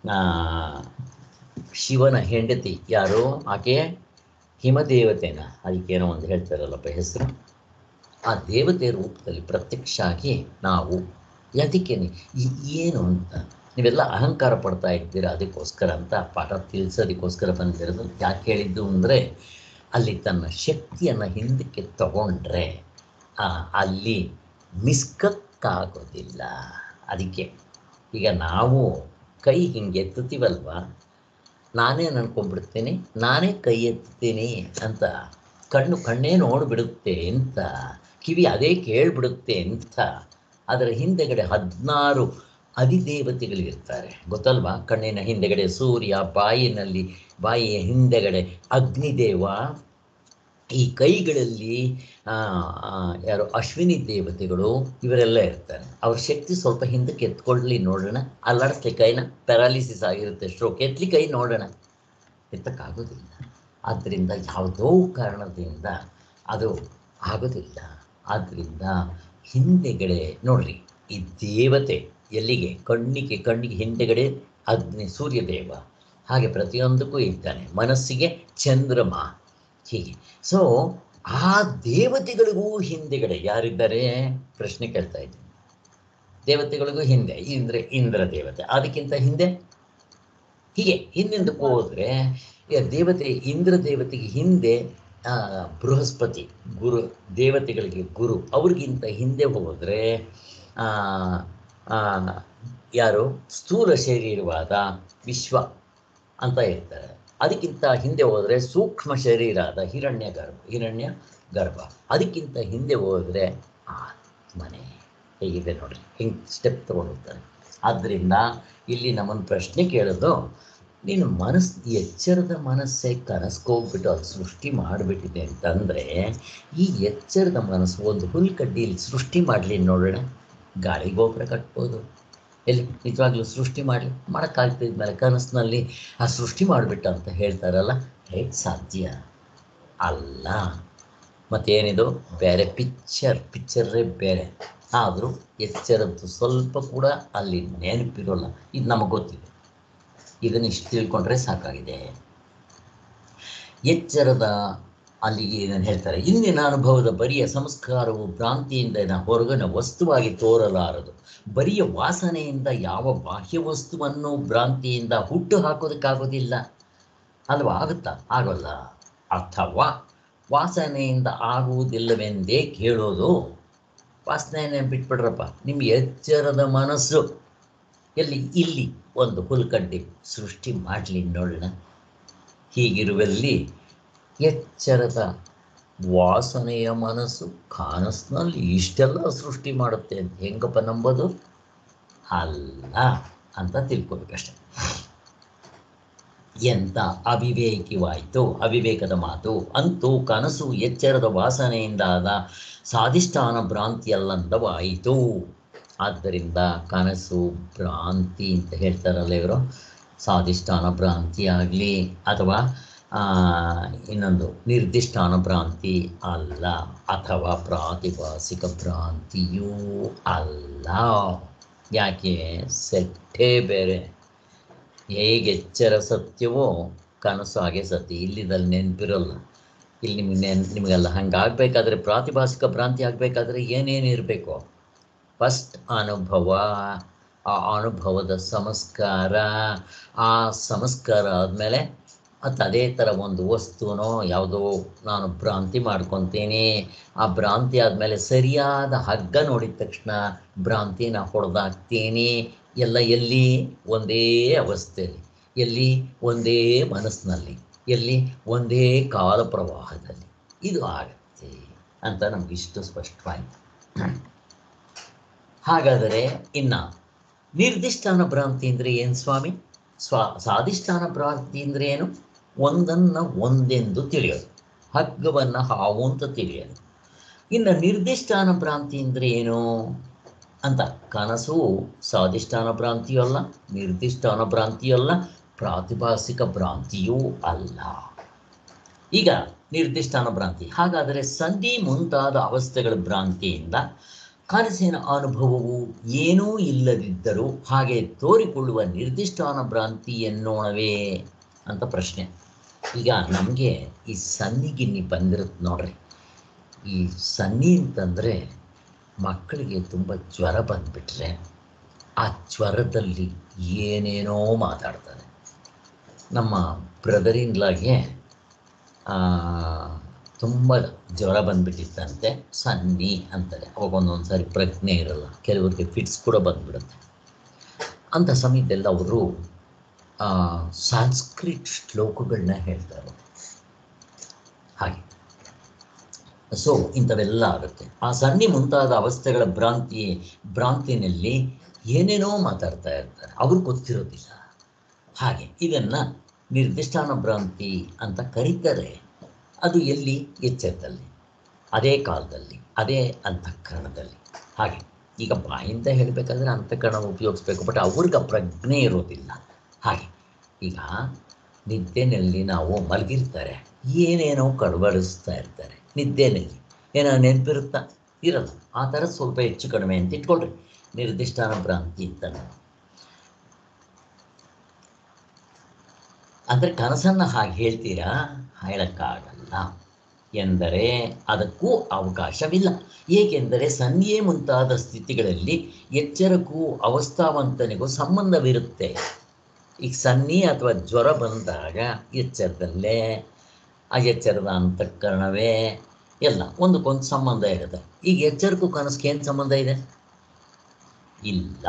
ಶಿವನ ಹೆಂಡತಿ ಯಾರು, ಆಕೆ ಹಿಮದೇವತೆನ, ಅದಕ್ಕೇನೋ ಒಂದು ಹೇಳ್ತಾರಲ್ಲಪ್ಪ ಹೆಸರು, ಆ ದೇವತೆ ರೂಪದಲ್ಲಿ ಪ್ರತ್ಯಕ್ಷ ಆಗಿ ನಾವು ಯಾತಕ್ಕೆ ಏನು ಅಂತ ನೀವೆಲ್ಲ ಅಹಂಕಾರ ಪಡ್ತಾ ಇದ್ದೀರಾ, ಅದಕ್ಕೋಸ್ಕರ ಅಂತ ಪಾಠ ತಿಳಿಸೋದಕ್ಕೋಸ್ಕರ ಬಂದಿರೋದು. ಯಾಕೆ ಹೇಳಿದ್ದು ಅಂದರೆ, ಅಲ್ಲಿ ತನ್ನ ಶಕ್ತಿಯನ್ನು ಹಿಂದಕ್ಕೆ ತಗೊಂಡ್ರೆ ಅಲ್ಲಿ ಮಿಸ್ಕಕ್ಕಾಗೋದಿಲ್ಲ. ಅದಕ್ಕೆ ಈಗ ನಾವು ಕೈ ಹಿಂಗೆ ಎತ್ತುತ್ತೀವಲ್ವ, ನಾನೇ ಅನ್ಕೊಂಡ್ಬಿಡ್ತೀನಿ, ನಾನೇ ಕೈ ಎತ್ತೀನಿ ಅಂತ, ಕಣ್ಣು ಕಣ್ಣೇ ನೋಡಿಬಿಡುತ್ತೆ ಅಂತ, ಕಿವಿ ಅದೇ ಕೇಳಿಬಿಡುತ್ತೆ ಅಂತ. ಅದರ ಹಿಂದೆಗಡೆ ಹದಿನಾರು ಅಧಿದೇವತೆಗಳಿರ್ತಾರೆ ಗೊತ್ತಲ್ವಾ. ಕಣ್ಣಿನ ಹಿಂದೆಗಡೆ ಸೂರ್ಯ, ಬಾಯಿನಲ್ಲಿ ಬಾಯಿಯ ಹಿಂದೆಗಡೆ ಅಗ್ನಿದೇವ, ಈ ಕೈಗಳಲ್ಲಿ ಯಾರು ಅಶ್ವಿನಿ ದೇವತೆಗಳು, ಇವರೆಲ್ಲ ಇರ್ತಾರೆ. ಅವ್ರ ಶಕ್ತಿ ಸ್ವಲ್ಪ ಹಿಂದಕ್ಕೆ ಎತ್ಕೊಳ್ಳಿ ನೋಡೋಣ, ಅಲ್ಲಾಡಿಸ್ಲಿ ಕೈನ, ಪ್ಯಾರಾಲಿಸಿಸ್ ಆಗಿರುತ್ತೆ, ಸ್ಟ್ರೋಕ್, ಎತ್ತಲಿ ಕೈ ನೋಡೋಣ, ಎತ್ತಕ್ಕಾಗೋದಿಲ್ಲ. ಆದ್ದರಿಂದ ಯಾವುದೋ ಕಾರಣದಿಂದ ಅದು ಆಗೋದಿಲ್ಲ. ಆದ್ದರಿಂದ ಹಿಂದೆಗಡೆ ನೋಡ್ರಿ, ಈ ದೇವತೆ ಎಲ್ಲಿಗೆ, ಕಣ್ಣಿಗೆ ಕಣ್ಣಿಗೆ ಹಿಂದೆಗಡೆ ಅಗ್ನಿ ಸೂರ್ಯದೇವ, ಹಾಗೆ ಪ್ರತಿಯೊಂದಕ್ಕೂ ಇದ್ದಾನೆ. ಮನಸ್ಸಿಗೆ ಚಂದ್ರಮ, ಹೀಗೆ. ಸೊ ಆ ದೇವತೆಗಳಿಗೂ ಹಿಂದೆಗಡೆ ಯಾರಿದ್ದಾರೆ ಪ್ರಶ್ನೆ ಕೇಳ್ತಾ ಇದ್ದೀನಿ. ದೇವತೆಗಳಿಗೂ ಹಿಂದೆ ಇಂದ್ರ ಇಂದ್ರ ದೇವತೆ, ಅದಕ್ಕಿಂತ ಹಿಂದೆ ಹೀಗೆ ಹಿಂದಿಂದಕ್ಕೆ ಹೋದರೆ ದೇವತೆ, ಇಂದ್ರ ದೇವತೆಗೆ ಹಿಂದೆ ಬೃಹಸ್ಪತಿ ಗುರು, ದೇವತೆಗಳಿಗೆ ಗುರು. ಅವ್ರಿಗಿಂತ ಹಿಂದೆ ಹೋದರೆ ಯಾರು ಸ್ಥೂಲ ಶರೀರವಾದ ವಿಶ್ವ ಅಂತ ಇರ್ತಾರೆ. ಅದಕ್ಕಿಂತ ಹಿಂದೆ ಹೋದರೆ ಸೂಕ್ಷ್ಮ ಶರೀರ ಆದ ಹಿರಣ್ಯ ಗರ್ಭ ಹಿರಣ್ಯ ಗರ್ಭ ಅದಕ್ಕಿಂತ ಹಿಂದೆ ಹೋದರೆ ಆತ್ಮನೆ. ಹೇಗಿದೆ ನೋಡ್ರಿ, ಹಿಂಗೆ ಸ್ಟೆಪ್ ತೊಗೊಂಡು ಹೋಗ್ತಾರೆ. ಆದ್ದರಿಂದ ಇಲ್ಲಿ ನಮ್ಮನ್ನು ಪ್ರಶ್ನೆ ಕೇಳೋದು, ನೀನು ಮನಸ್ಸು, ಎಚ್ಚರದ ಮನಸ್ಸೇ ಕನಸ್ಕೋಗ್ಬಿಟ್ಟು ಅದು ಸೃಷ್ಟಿ ಮಾಡಿಬಿಟ್ಟಿದೆ ಅಂತಂದರೆ, ಈ ಎಚ್ಚರದ ಮನಸ್ಸು ಒಂದು ಹುಲ್ಕಡ್ಡಿಯಲ್ಲಿ ಸೃಷ್ಟಿ ಮಾಡಲಿ ನೋಡೋಣ. ಗಾಳಿ ಗೋಪುರ ಕಟ್ಬೋದು, ಎಲ್ಲಿ ನಿಜವಾಗ್ಲೂ ಸೃಷ್ಟಿ ಮಾಡಲಿ, ಮಾಡೋಕ್ಕಾಗ್ತಿದ್ಮೇಲೆ ಕನಸಿನಲ್ಲಿ ಆ ಸೃಷ್ಟಿ ಮಾಡಿಬಿಟ್ಟ ಅಂತ ಹೇಳ್ತಾರಲ್ಲ, ಹೇಗೆ ಸಾಧ್ಯ ಅಲ್ಲ. ಮತ್ತೇನಿದು ಬೇರೆ ಪಿಕ್ಚರ್, ಪಿಕ್ಚರೇ ಬೇರೆ. ಆದರೂ ಎಚ್ಚರದ್ದು ಸ್ವಲ್ಪ ಕೂಡ ಅಲ್ಲಿ ನೆನಪಿರೋಲ್ಲ. ಇದು ನಮಗೆ ಗೊತ್ತಿದೆ, ಇದನ್ನು ಇಷ್ಟು ತಿಳ್ಕೊಂಡ್ರೆ ಸಾಕಾಗಿದೆ. ಎಚ್ಚರದ ಅಲ್ಲಿಗೆ ನಾನು ಹೇಳ್ತಾರೆ, ಇಂದಿನ ಅನುಭವದ ಬರಿಯ ಸಂಸ್ಕಾರವು ಭ್ರಾಂತಿಯಿಂದ ಹೊರಗಿನ ವಸ್ತುವಾಗಿ ತೋರಲಾರದು. ಬರಿಯ ವಾಸನೆಯಿಂದ ಯಾವ ಬಾಹ್ಯ ವಸ್ತುವನ್ನು ಭ್ರಾಂತಿಯಿಂದ ಹುಟ್ಟು ಹಾಕೋದಕ್ಕಾಗೋದಿಲ್ಲ ಅಲ್ವಾ? ಆಗುತ್ತಾ? ಆಗೋಲ್ಲ. ಅಥವಾ ವಾಸನೆಯಿಂದ ಆಗುವುದಿಲ್ಲವೆಂದೇ ಕೇಳೋದು. ವಾಸನೆಯನ್ನೇ ಬಿಟ್ಬಿಡ್ರಪ್ಪ. ನಿಮ್ಮ ಎಚ್ಚರದ ಮನಸ್ಸು ಎಲ್ಲಿ ಇಲ್ಲಿ ಒಂದು ಹುಲ್ಕಡ್ಡಿ ಸೃಷ್ಟಿ ಮಾಡಲಿ ನೋಡೋಣ. ಹೀಗಿರುವಲ್ಲಿ ಎಚ್ಚರದ ವಾಸನೆಯ ಮನಸ್ಸು ಕನಸಿನಲ್ಲಿ ಇಷ್ಟೆಲ್ಲ ಸೃಷ್ಟಿ ಮಾಡುತ್ತೆ ಅಂತ ಹೆಂಗಪ್ಪ ನಂಬೋದು? ಅಲ್ಲ ಅಂತ ತಿಳ್ಕೊಬೇಕಷ್ಟೆ. ಎಂಥ ಅವಿವೇಕಿವಾಯಿತು, ಅವಿವೇಕದ ಮಾತು. ಅಂತೂ ಕನಸು ಎಚ್ಚರದ ವಾಸನೆಯಿಂದಾದ ಸಾಧಿಷ್ಠಾನ ಭ್ರಾಂತಿಯಲ್ಲಂದವಾಯಿತು. ಆದ್ದರಿಂದ ಕನಸು ಭ್ರಾಂತಿ ಅಂತ ಹೇಳ್ತಾರಲ್ಲ ಇವರು, ಸಾಧಿಷ್ಠಾನ ಭ್ರಾಂತಿ ಆಗಲಿ ಅಥವಾ ಇನ್ನೊಂದು ನಿರ್ದಿಷ್ಟಾನ ಭ್ರಾಂತಿ ಅಲ್ಲ, ಅಥವಾ ಪ್ರಾತಿಭಾಸಿಕ ಭ್ರಾಂತಿಯೂ ಅಲ್ಲ. ಯಾಕೆ? ಸೆಟ್ಟೇ ಬೇರೆ. ಹೇಗೆ ಎಚ್ಚರ ಸತ್ಯವೋ ಕನಸು ಹಾಗೆ ಸತ್ಯ. ಇಲ್ಲಿದಲ್ಲಿ ನೆನಪಿರೋಲ್ಲ. ಇಲ್ಲಿ ನಿಮ್ಗೆ ನೆನ್ ನಿಮಗೆಲ್ಲ ಹಂಗಾಗಬೇಕಾದ್ರೆ, ಪ್ರಾತಿಭಾಸಿಕ ಭ್ರಾಂತಿ ಆಗಬೇಕಾದ್ರೆ ಏನೇನು ಇರಬೇಕು? ಫಸ್ಟ್ ಅನುಭವ, ಆ ಅನುಭವದ ಸಂಸ್ಕಾರ, ಆ ಸಂಸ್ಕಾರ ಆದಮೇಲೆ ಮತ್ತು ಅದೇ ಥರ ಒಂದು ವಸ್ತುನೋ ಯಾವುದೋ ನಾನು ಭ್ರಾಂತಿ ಮಾಡ್ಕೊತೀನಿ. ಆ ಭ್ರಾಂತಿ ಆದಮೇಲೆ ಸರಿಯಾದ ಹಗ್ಗ ನೋಡಿದ ತಕ್ಷಣ ಭ್ರಾಂತಿನ ಹೊಡೆದಾಕ್ತೀನಿ. ಎಲ್ಲ ಎಲ್ಲಿ? ಒಂದೇ ಅವಸ್ಥೆಯಲ್ಲಿ, ಎಲ್ಲಿ? ಒಂದೇ ಮನಸ್ಸಿನಲ್ಲಿ, ಎಲ್ಲಿ? ಒಂದೇ ಕಾಲ ಪ್ರವಾಹದಲ್ಲಿ. ಇದು ಆಗತ್ತೆ ಅಂತ ನಮಗಿಷ್ಟು ಸ್ಪಷ್ಟವಾಯಿತು. ಹಾಗಾದರೆ ಇನ್ನು ನಿರ್ದಿಷ್ಟಾನ ಭ್ರಾಂತಿ ಅಂದರೆ ಏನು ಸ್ವಾಮಿ? ಸ್ವಾ ಸಾಧಿಷ್ಠಾನ ಭ್ರಾಂತಿ ಅಂದರೆ ಏನು? ಒಂದನ್ನು ಒಂದೆಂದು ತಿಳಿಯೋದು, ಹಗ್ಗವನ್ನು ಹಾವು ಅಂತ ತಿಳಿಯೋದು. ಇನ್ನು ನಿರ್ದಿಷ್ಟಾನ ಭ್ರಾಂತಿ ಅಂದರೆ ಏನು ಅಂತ, ಕನಸು ಸಾಧಿಷ್ಠಾನ ಭ್ರಾಂತಿಯೂ ಅಲ್ಲ, ನಿರ್ದಿಷ್ಟಾನ ಭ್ರಾಂತಿಯೂ ಅಲ್ಲ, ಪ್ರಾತಿಭಾಸಿಕ ಭ್ರಾಂತಿಯೂ ಅಲ್ಲ. ಈಗ ನಿರ್ದಿಷ್ಟಾನ ಭ್ರಾಂತಿ. ಹಾಗಾದರೆ ಸಂಧಿ ಮುಂತಾದ ಅವಸ್ಥೆಗಳ ಭ್ರಾಂತಿಯಿಂದ ಕನಸಿನ ಅನುಭವವು ಏನೂ ಇಲ್ಲದಿದ್ದರೂ ಹಾಗೆ ತೋರಿಕೊಳ್ಳುವ ನಿರ್ದಿಷ್ಟಾನ ಭ್ರಾಂತಿ ಎನ್ನೋಣವೇ ಅಂತ ಪ್ರಶ್ನೆ. ಈಗ ನಮಗೆ ಈ ಸನ್ನಿಗಿನ್ನಿ ಬಂದಿರುತ್ತೆ ನೋಡ್ರಿ. ಈ ಸನ್ನಿ ಅಂತಂದರೆ ಮಕ್ಕಳಿಗೆ ತುಂಬ ಜ್ವರ ಬಂದುಬಿಟ್ರೆ ಆ ಜ್ವರದಲ್ಲಿ ಏನೇನೋ ಮಾತಾಡ್ತಾರೆ. ನಮ್ಮ ಬ್ರದರಿಂಗ್ಲಾಗೆ ತುಂಬ ಜ್ವರ ಬಂದುಬಿಟ್ಟಿತ್ತಂತೆ, ಸನ್ನಿ ಅಂತಾರೆ. ಅವಾಗ ಒಂದೊಂದು ಸಾರಿ ಪ್ರಜ್ಞೆ ಇರಲ್ಲ, ಕೆಲವರಿಗೆ ಫಿಟ್ಸ್ ಕೂಡ ಬಂದುಬಿಡುತ್ತೆ. ಅಂಥ ಸಮಯದಲ್ಲ ಅವರು ಸಂಸ್ಕೃತ್ ಶ್ಲೋಕಗಳನ್ನ ಹೇಳ್ತಾರೆ. ಹಾಗೆ ಸೊ ಇಂಥವೆಲ್ಲ ಆಗುತ್ತೆ. ಆ ಸನ್ನಿ ಮುಂತಾದ ಅವಸ್ಥೆಗಳ ಭ್ರಾಂತಿ ಭ್ರಾಂತಿನಲ್ಲಿ ಏನೇನೋ ಮಾತಾಡ್ತಾ ಇರ್ತಾರೆ, ಅವ್ರಿಗೆ ಗೊತ್ತಿರೋದಿಲ್ಲ. ಹಾಗೆ ಇದನ್ನು ನಿರ್ದಿಷ್ಟಾನ ಭ್ರಾಂತಿ ಅಂತ ಕರೀತಾರೆ. ಅದು ಎಲ್ಲಿ? ಎಚ್ಚರದಲ್ಲಿ, ಅದೇ ಕಾಲದಲ್ಲಿ, ಅದೇ ಅಂತಃಕರಣದಲ್ಲಿ. ಹಾಗೆ ಈಗ ಬಾಯಿಂದ ಹೇಳಬೇಕಾದ್ರೆ ಅಂತಃಕರಣ ಉಪಯೋಗಿಸ್ಬೇಕು, ಬಟ್ ಅವ್ರಿಗೆ ಪ್ರಜ್ಞೆ ಇರೋದಿಲ್ಲ. ಹಾಗೆ ಈಗ ನಿದ್ದೆನಲ್ಲಿ ನಾವು ಮಲಗಿರ್ತಾರೆ, ಏನೇನೋ ಕಡಬಡಿಸ್ತಾ ಇರ್ತಾರೆ. ನಿದ್ದೆನಲ್ಲಿ ಏನೋ ನೆನಪಿರುತ್ತಾ? ಇರಲ್ಲ. ಆ ಥರ ಸ್ವಲ್ಪ ಹೆಚ್ಚು ಕಡಿಮೆ ಅಂತ ಇಟ್ಕೊಳ್ರಿ, ನಿರ್ದಿಷ್ಟಾನ ಭ್ರಾಂತಿ ಅಂತ. ಅಂದರೆ ಕನಸನ್ನು ಹಾಗೆ ಹೇಳ್ತೀರಾ? ಹೇಳೋಕ್ಕಾಗಲ್ಲ. ಎಂದರೆ ಅದಕ್ಕೂ ಅವಕಾಶವಿಲ್ಲ. ಏಕೆಂದರೆ ಸನ್ನಿಯೇ ಮುಂತಾದ ಸ್ಥಿತಿಗಳಲ್ಲಿ ಎಚ್ಚರಕ್ಕೂ ಅವಸ್ಥಾವಂತನಿಗೂ ಸಂಬಂಧವಿರುತ್ತೆ. ಈಗ ಸನ್ನಿ ಅಥವಾ ಜ್ವರ ಬಂದಾಗ ಎಚ್ಚರದಲ್ಲೇ, ಆ ಎಚ್ಚರದ ಅಂತಃಕರಣವೇ ಎಲ್ಲ ಒಂದಕ್ಕೊಂದು ಸಂಬಂಧ ಇರುತ್ತೆ. ಈಗ ಎಚ್ಚರಕ್ಕೂ ಕನಸಿಗೆ ಏನು ಸಂಬಂಧ ಇದೆ? ಇಲ್ಲ.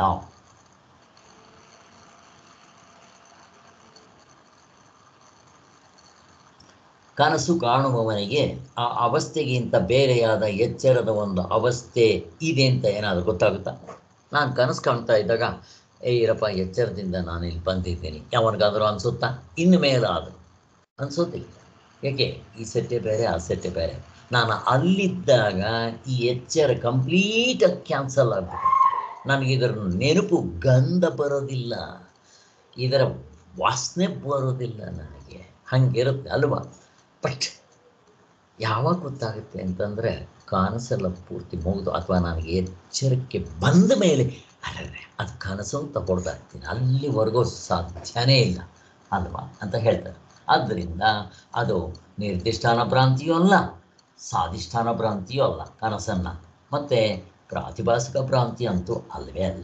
ಕನಸು ಕಾಣುವವನಿಗೆ ಆ ಅವಸ್ಥೆಗಿಂತ ಬೇರೆಯಾದ ಎಚ್ಚರದ ಒಂದು ಅವಸ್ಥೆ ಇದೆ ಅಂತ ಏನಾದರೂ ಗೊತ್ತಾಗುತ್ತಾ? ನಾನು ಕನಸು ಕಾಣ್ತಾ ಇದ್ದಾಗ ಏ ಇರಪ್ಪ ಎಚ್ಚರದಿಂದ ನಾನು ಇಲ್ಲಿ ಬಂದಿದ್ದೀನಿ ಯಾವನಿಗಾದರೂ ಅನಿಸುತ್ತಾ? ಇನ್ನು ಮೇಲಾದರೂ ಅನಿಸೋದಿಲ್ಲ. ಏಕೆ? ಈ ಸೆಟ್ಟೆ ಬೇರೆ, ಆ ಸೆಟ್ಟೆ ಬೇರೆ. ನಾನು ಅಲ್ಲಿದ್ದಾಗ ಈ ಎಚ್ಚರ ಕಂಪ್ಲೀಟಾಗಿ ಕ್ಯಾನ್ಸಲ್ ಆಗ್ಬಿಟ್ಟು ನನಗಿದರ ನೆನಪು ಗಂಧ ಬರೋದಿಲ್ಲ, ಇದರ ವಾಸನೆ ಬರೋದಿಲ್ಲ ನನಗೆ. ಹಾಗಿರುತ್ತೆ ಅಲ್ವಾ? ಬಟ್ ಯಾವಾಗ ಗೊತ್ತಾಗುತ್ತೆ ಅಂತಂದರೆ ಕನಸೆಲ್ಲ ಪೂರ್ತಿ ಮುಗಿದು ಅಥವಾ ನನಗೆ ಎಚ್ಚರಿಕೆ ಬಂದ ಮೇಲೆ ಅಲ್ಲೇ ಅದು ಕನಸು ಅಂತ ಹೊಡೆದಾಗ್ತೀನಿ. ಅಲ್ಲಿವರೆಗೂ ಸಾಧ್ಯನೇ ಇಲ್ಲ ಅಲ್ವಾ ಅಂತ ಹೇಳ್ತಾರೆ. ಆದ್ದರಿಂದ ಅದು ನಿರ್ದಿಷ್ಟಾನ ಭ್ರಾಂತಿಯೂ ಅಲ್ಲ, ಸಾಧಿಷ್ಠಾನ ಭ್ರಾಂತಿಯೂ ಅಲ್ಲ ಕನಸನ್ನು. ಮತ್ತು ಪ್ರಾತಿಭಾಸಿಕ ಭ್ರಾಂತಿ ಅಂತೂ ಅಲ್ಲವೇ ಅಲ್ಲ.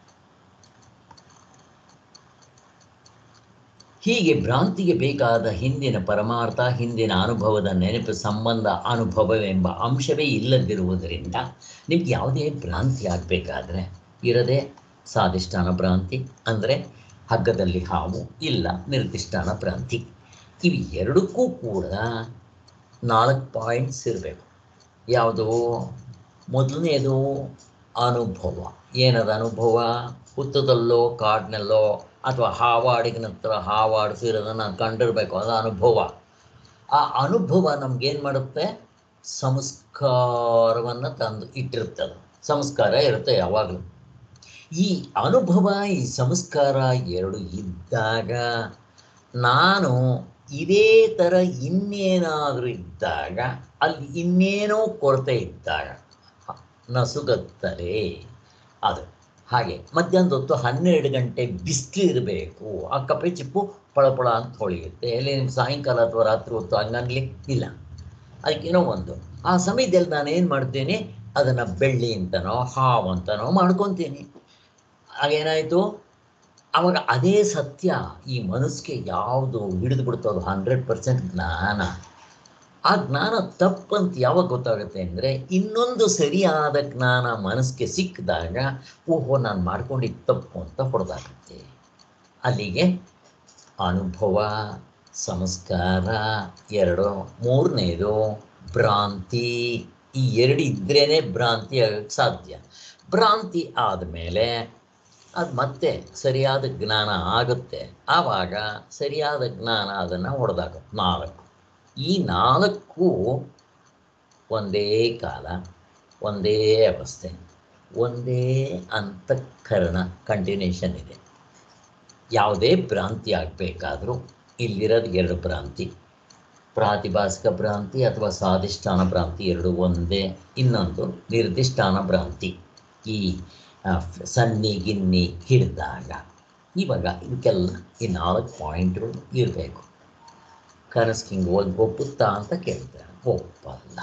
ಹೀಗೆ ಭ್ರಾಂತಿಗೆ ಬೇಕಾದ ಹಿಂದಿನ ಪರಮಾರ್ಥ, ಹಿಂದಿನ ಅನುಭವದ ನೆನಪು, ಸಂಬಂಧ, ಅನುಭವವೆಂಬ ಅಂಶವೇ ಇಲ್ಲದಿರುವುದರಿಂದ ನಿಮ್ಗೆ ಯಾವುದೇ ಭ್ರಾಂತಿ ಆಗಬೇಕಾದ್ರೆ ಇರದೆ ಸಾಧಿಷ್ಠಾನ ಭ್ರಾಂತಿ ಅಂದರೆ ಹಗ್ಗದಲ್ಲಿ ಹಾವು, ಇಲ್ಲ ನಿರ್ದಿಷ್ಟಾನ ಭ್ರಾಂತಿ. ಇವು ಎರಡಕ್ಕೂ ಕೂಡ ನಾಲ್ಕು ಪಾಯಿಂಟ್ಸ್ ಇರಬೇಕು. ಯಾವುದು? ಮೊದಲನೇದು ಅನುಭವ. ಏನದು ಅನುಭವ? ಹುತ್ತದಲ್ಲೋ ಕಾಡಿನಲ್ಲೋ ಅಥವಾ ಹಾವಾಡಿನ ಹತ್ರ ಹಾವಾಡಿಸಿರೋದನ್ನು ನಾನು ಕಂಡಿರಬೇಕು, ಅದು ಅನುಭವ. ಆ ಅನುಭವ ನಮಗೇನು ಮಾಡುತ್ತೆ? ಸಂಸ್ಕಾರವನ್ನು ತಂದು ಇಟ್ಟಿರ್ತದೆ. ಸಂಸ್ಕಾರ ಇರುತ್ತೆ ಯಾವಾಗಲೂ. ಈ ಅನುಭವ, ಈ ಸಂಸ್ಕಾರ ಎರಡು ಇದ್ದಾಗ, ನಾನು ಇದೇ ಥರ ಇನ್ನೇನಾದರೂ ಇದ್ದಾಗ, ಅಲ್ಲಿ ಇನ್ನೇನೋ ಕೊರತೆ ಇದ್ದಾಗ ನಸುಗತ್ತಲೇ ಅದು. ಹಾಗೆ ಮಧ್ಯಾಹ್ನದ ಹೊತ್ತು ಹನ್ನೆರಡು ಗಂಟೆ ಬಿಸಿಲು ಇರಬೇಕು, ಆ ಕಪ್ಪೆ ಚಿಪ್ಪು ಪಳಪಳ ಅಂತ ಹೊಳೆಯುತ್ತೆ. ಎಲ್ಲಿ ಸಾಯಂಕಾಲ ಅಥವಾ ರಾತ್ರಿ ಹೊತ್ತು ಹಂಗನ್ಲಿ ಇಲ್ಲ. ಅದಕ್ಕೇನೋ ಒಂದು ಆ ಸಮಯದಲ್ಲಿ ನಾನು ಏನು ಮಾಡ್ತೇನೆ, ಅದನ್ನು ಬೆಳ್ಳಿ ಅಂತನೋ ಹಾವು ಅಂತನೋ ಮಾಡ್ಕೊತೀನಿ. ಹಾಗೇನಾಯಿತು? ಆವಾಗ ಅದೇ ಸತ್ಯ ಈ ಮನಸ್ಸಿಗೆ ಯಾವುದು ಹಿಡಿದು ಬಿಡ್ತೋ ಅದು ಹಂಡ್ರೆಡ್ ಪರ್ಸೆಂಟ್ ಜ್ಞಾನ. ಆ ಜ್ಞಾನ ತಪ್ಪಂತ ಯಾವಾಗ ಗೊತ್ತಾಗುತ್ತೆ ಅಂದರೆ, ಇನ್ನೊಂದು ಸರಿಯಾದ ಜ್ಞಾನ ಮನಸ್ಸಿಗೆ ಸಿಕ್ಕಿದಾಗ ಓಹೋ ನಾನು ಮಾಡ್ಕೊಂಡಿದ್ದು ತಪ್ಪು ಅಂತ ಹೊಡೆದಾಗುತ್ತೆ. ಅಲ್ಲಿಗೆ ಅನುಭವ, ಸಂಸ್ಕಾರ ಎರಡು. ಮೂರನೇದು ಭ್ರಾಂತಿ. ಈ ಎರಡು ಇದ್ರೇ ಭ್ರಾಂತಿ ಆಗೋಕ್ಕೆ ಸಾಧ್ಯ. ಭ್ರಾಂತಿ ಆದಮೇಲೆ ಅದು ಮತ್ತೆ ಸರಿಯಾದ ಜ್ಞಾನ ಆಗುತ್ತೆ. ಆವಾಗ ಸರಿಯಾದ ಜ್ಞಾನ ಅದನ್ನು ಹೊಡೆದಾಗುತ್ತೆ. ನಾಲ್ಕು. ಈ ನಾಲ್ಕು ಒಂದೇ ಕಾಲ, ಒಂದೇ ಅವಸ್ಥೆ, ಒಂದೇ ಅಂತಃಕರಣ ಕಂಟಿನ್ಯೂಷನ್ ಇದೆ. ಯಾವುದೇ ಭ್ರಾಂತಿ ಆಗಬೇಕಾದ್ರೂ ಇಲ್ಲಿರೋದು ಎರಡು ಭ್ರಾಂತಿ, ಪ್ರಾತಿಭಾಸಿಕ ಭ್ರಾಂತಿ ಅಥವಾ ಸಾಧಿಷ್ಠಾನ ಭ್ರಾಂತಿ ಎರಡು ಒಂದೇ. ಇನ್ನೊಂದು ನಿರ್ದಿಷ್ಟಾನ ಭ್ರಾಂತಿ, ಈ ಸನ್ನಿ ಗಿನ್ನಿ ಹಿಡಿದಾಗ. ಇವಾಗ ಇದಕ್ಕೆಲ್ಲ ಈ ನಾಲ್ಕು ಪಾಯಿಂಟ್ಗಳು ಇರಬೇಕು. ಕನಸು ಹಿಂಗೆ ಹೋಗಿ ಒಪ್ಪುತ್ತಾ ಅಂತ ಕೇಳ್ತಾರೆ, ಒಪ್ಪಲ್ಲ.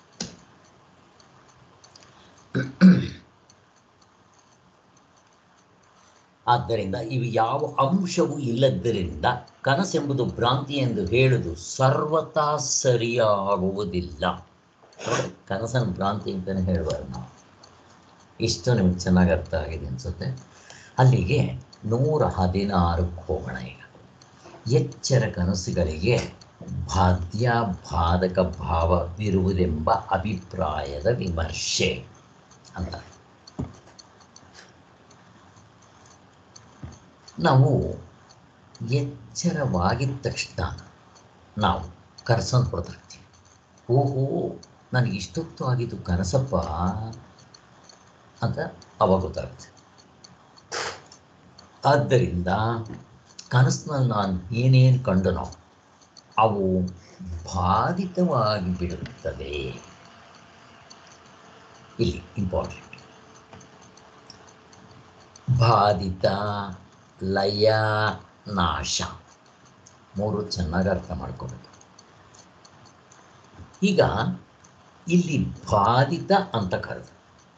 ಆದ್ದರಿಂದ ಇವು ಯಾವ ಅಂಶವೂ ಇಲ್ಲದ್ದರಿಂದ ಕನಸೆಂಬುದು ಭ್ರಾಂತಿ ಎಂದು ಹೇಳುವುದು ಸರ್ವತಾ ಸರಿಯಾಗುವುದಿಲ್ಲ. ಕನಸನ್ನು ಭ್ರಾಂತಿ ಅಂತಲೇ ಹೇಳುವರು ನಾವು. ಇಷ್ಟು ನಿಮ್ಗೆ ಚೆನ್ನಾಗಿ ಅರ್ಥ ಆಗಿದೆ ಅನಿಸುತ್ತೆ. ಅಲ್ಲಿಗೆ ನೂರ ಹದಿನಾರಕ್ಕೆ ಹೋಗೋಣ. ಈಗ ಎಚ್ಚರ ಕನಸುಗಳಿಗೆ ಬಾಧ್ಯ ಬಾಧಕ ಭಾವವಿರುವುದೆಂಬ ಅಭಿಪ್ರಾಯದ ವಿಮರ್ಶೆ ಅಂತ. ನಾವು ಎಚ್ಚರವಾಗಿದ್ದ ತಕ್ಷಣ ನಾವು ಕನಸನ್ನು ಹೊಡೆದಿರ್ತೀವಿ. ಓಹೋ ನನಗೆ ಇಷ್ಟೊತ್ತು ಆಗಿದ್ದು ಕನಸಪ್ಪ ಅಂತ ಅವಾಗ ಗೊತ್ತಾಗುತ್ತೆ. ಆದ್ದರಿಂದ ಕನಸಿನಲ್ಲಿ ನಾನು ಏನೇನು ಕಂಡನೋ ಅವು ಬಾಧಿತವಾಗಿ ಬಿಡುತ್ತದೆ. ಇಲ್ಲಿ ಇಂಪಾರ್ಟೆಂಟ್. ಬಾಧಿತ, ಲಯ, ನಾಶ ಮೂರು ಚೆನ್ನಾಗಿ ಅರ್ಥ ಮಾಡ್ಕೋಬೇಕು. ಈಗ ಇಲ್ಲಿ ಬಾಧಿತ ಅಂತ ಕರೆದು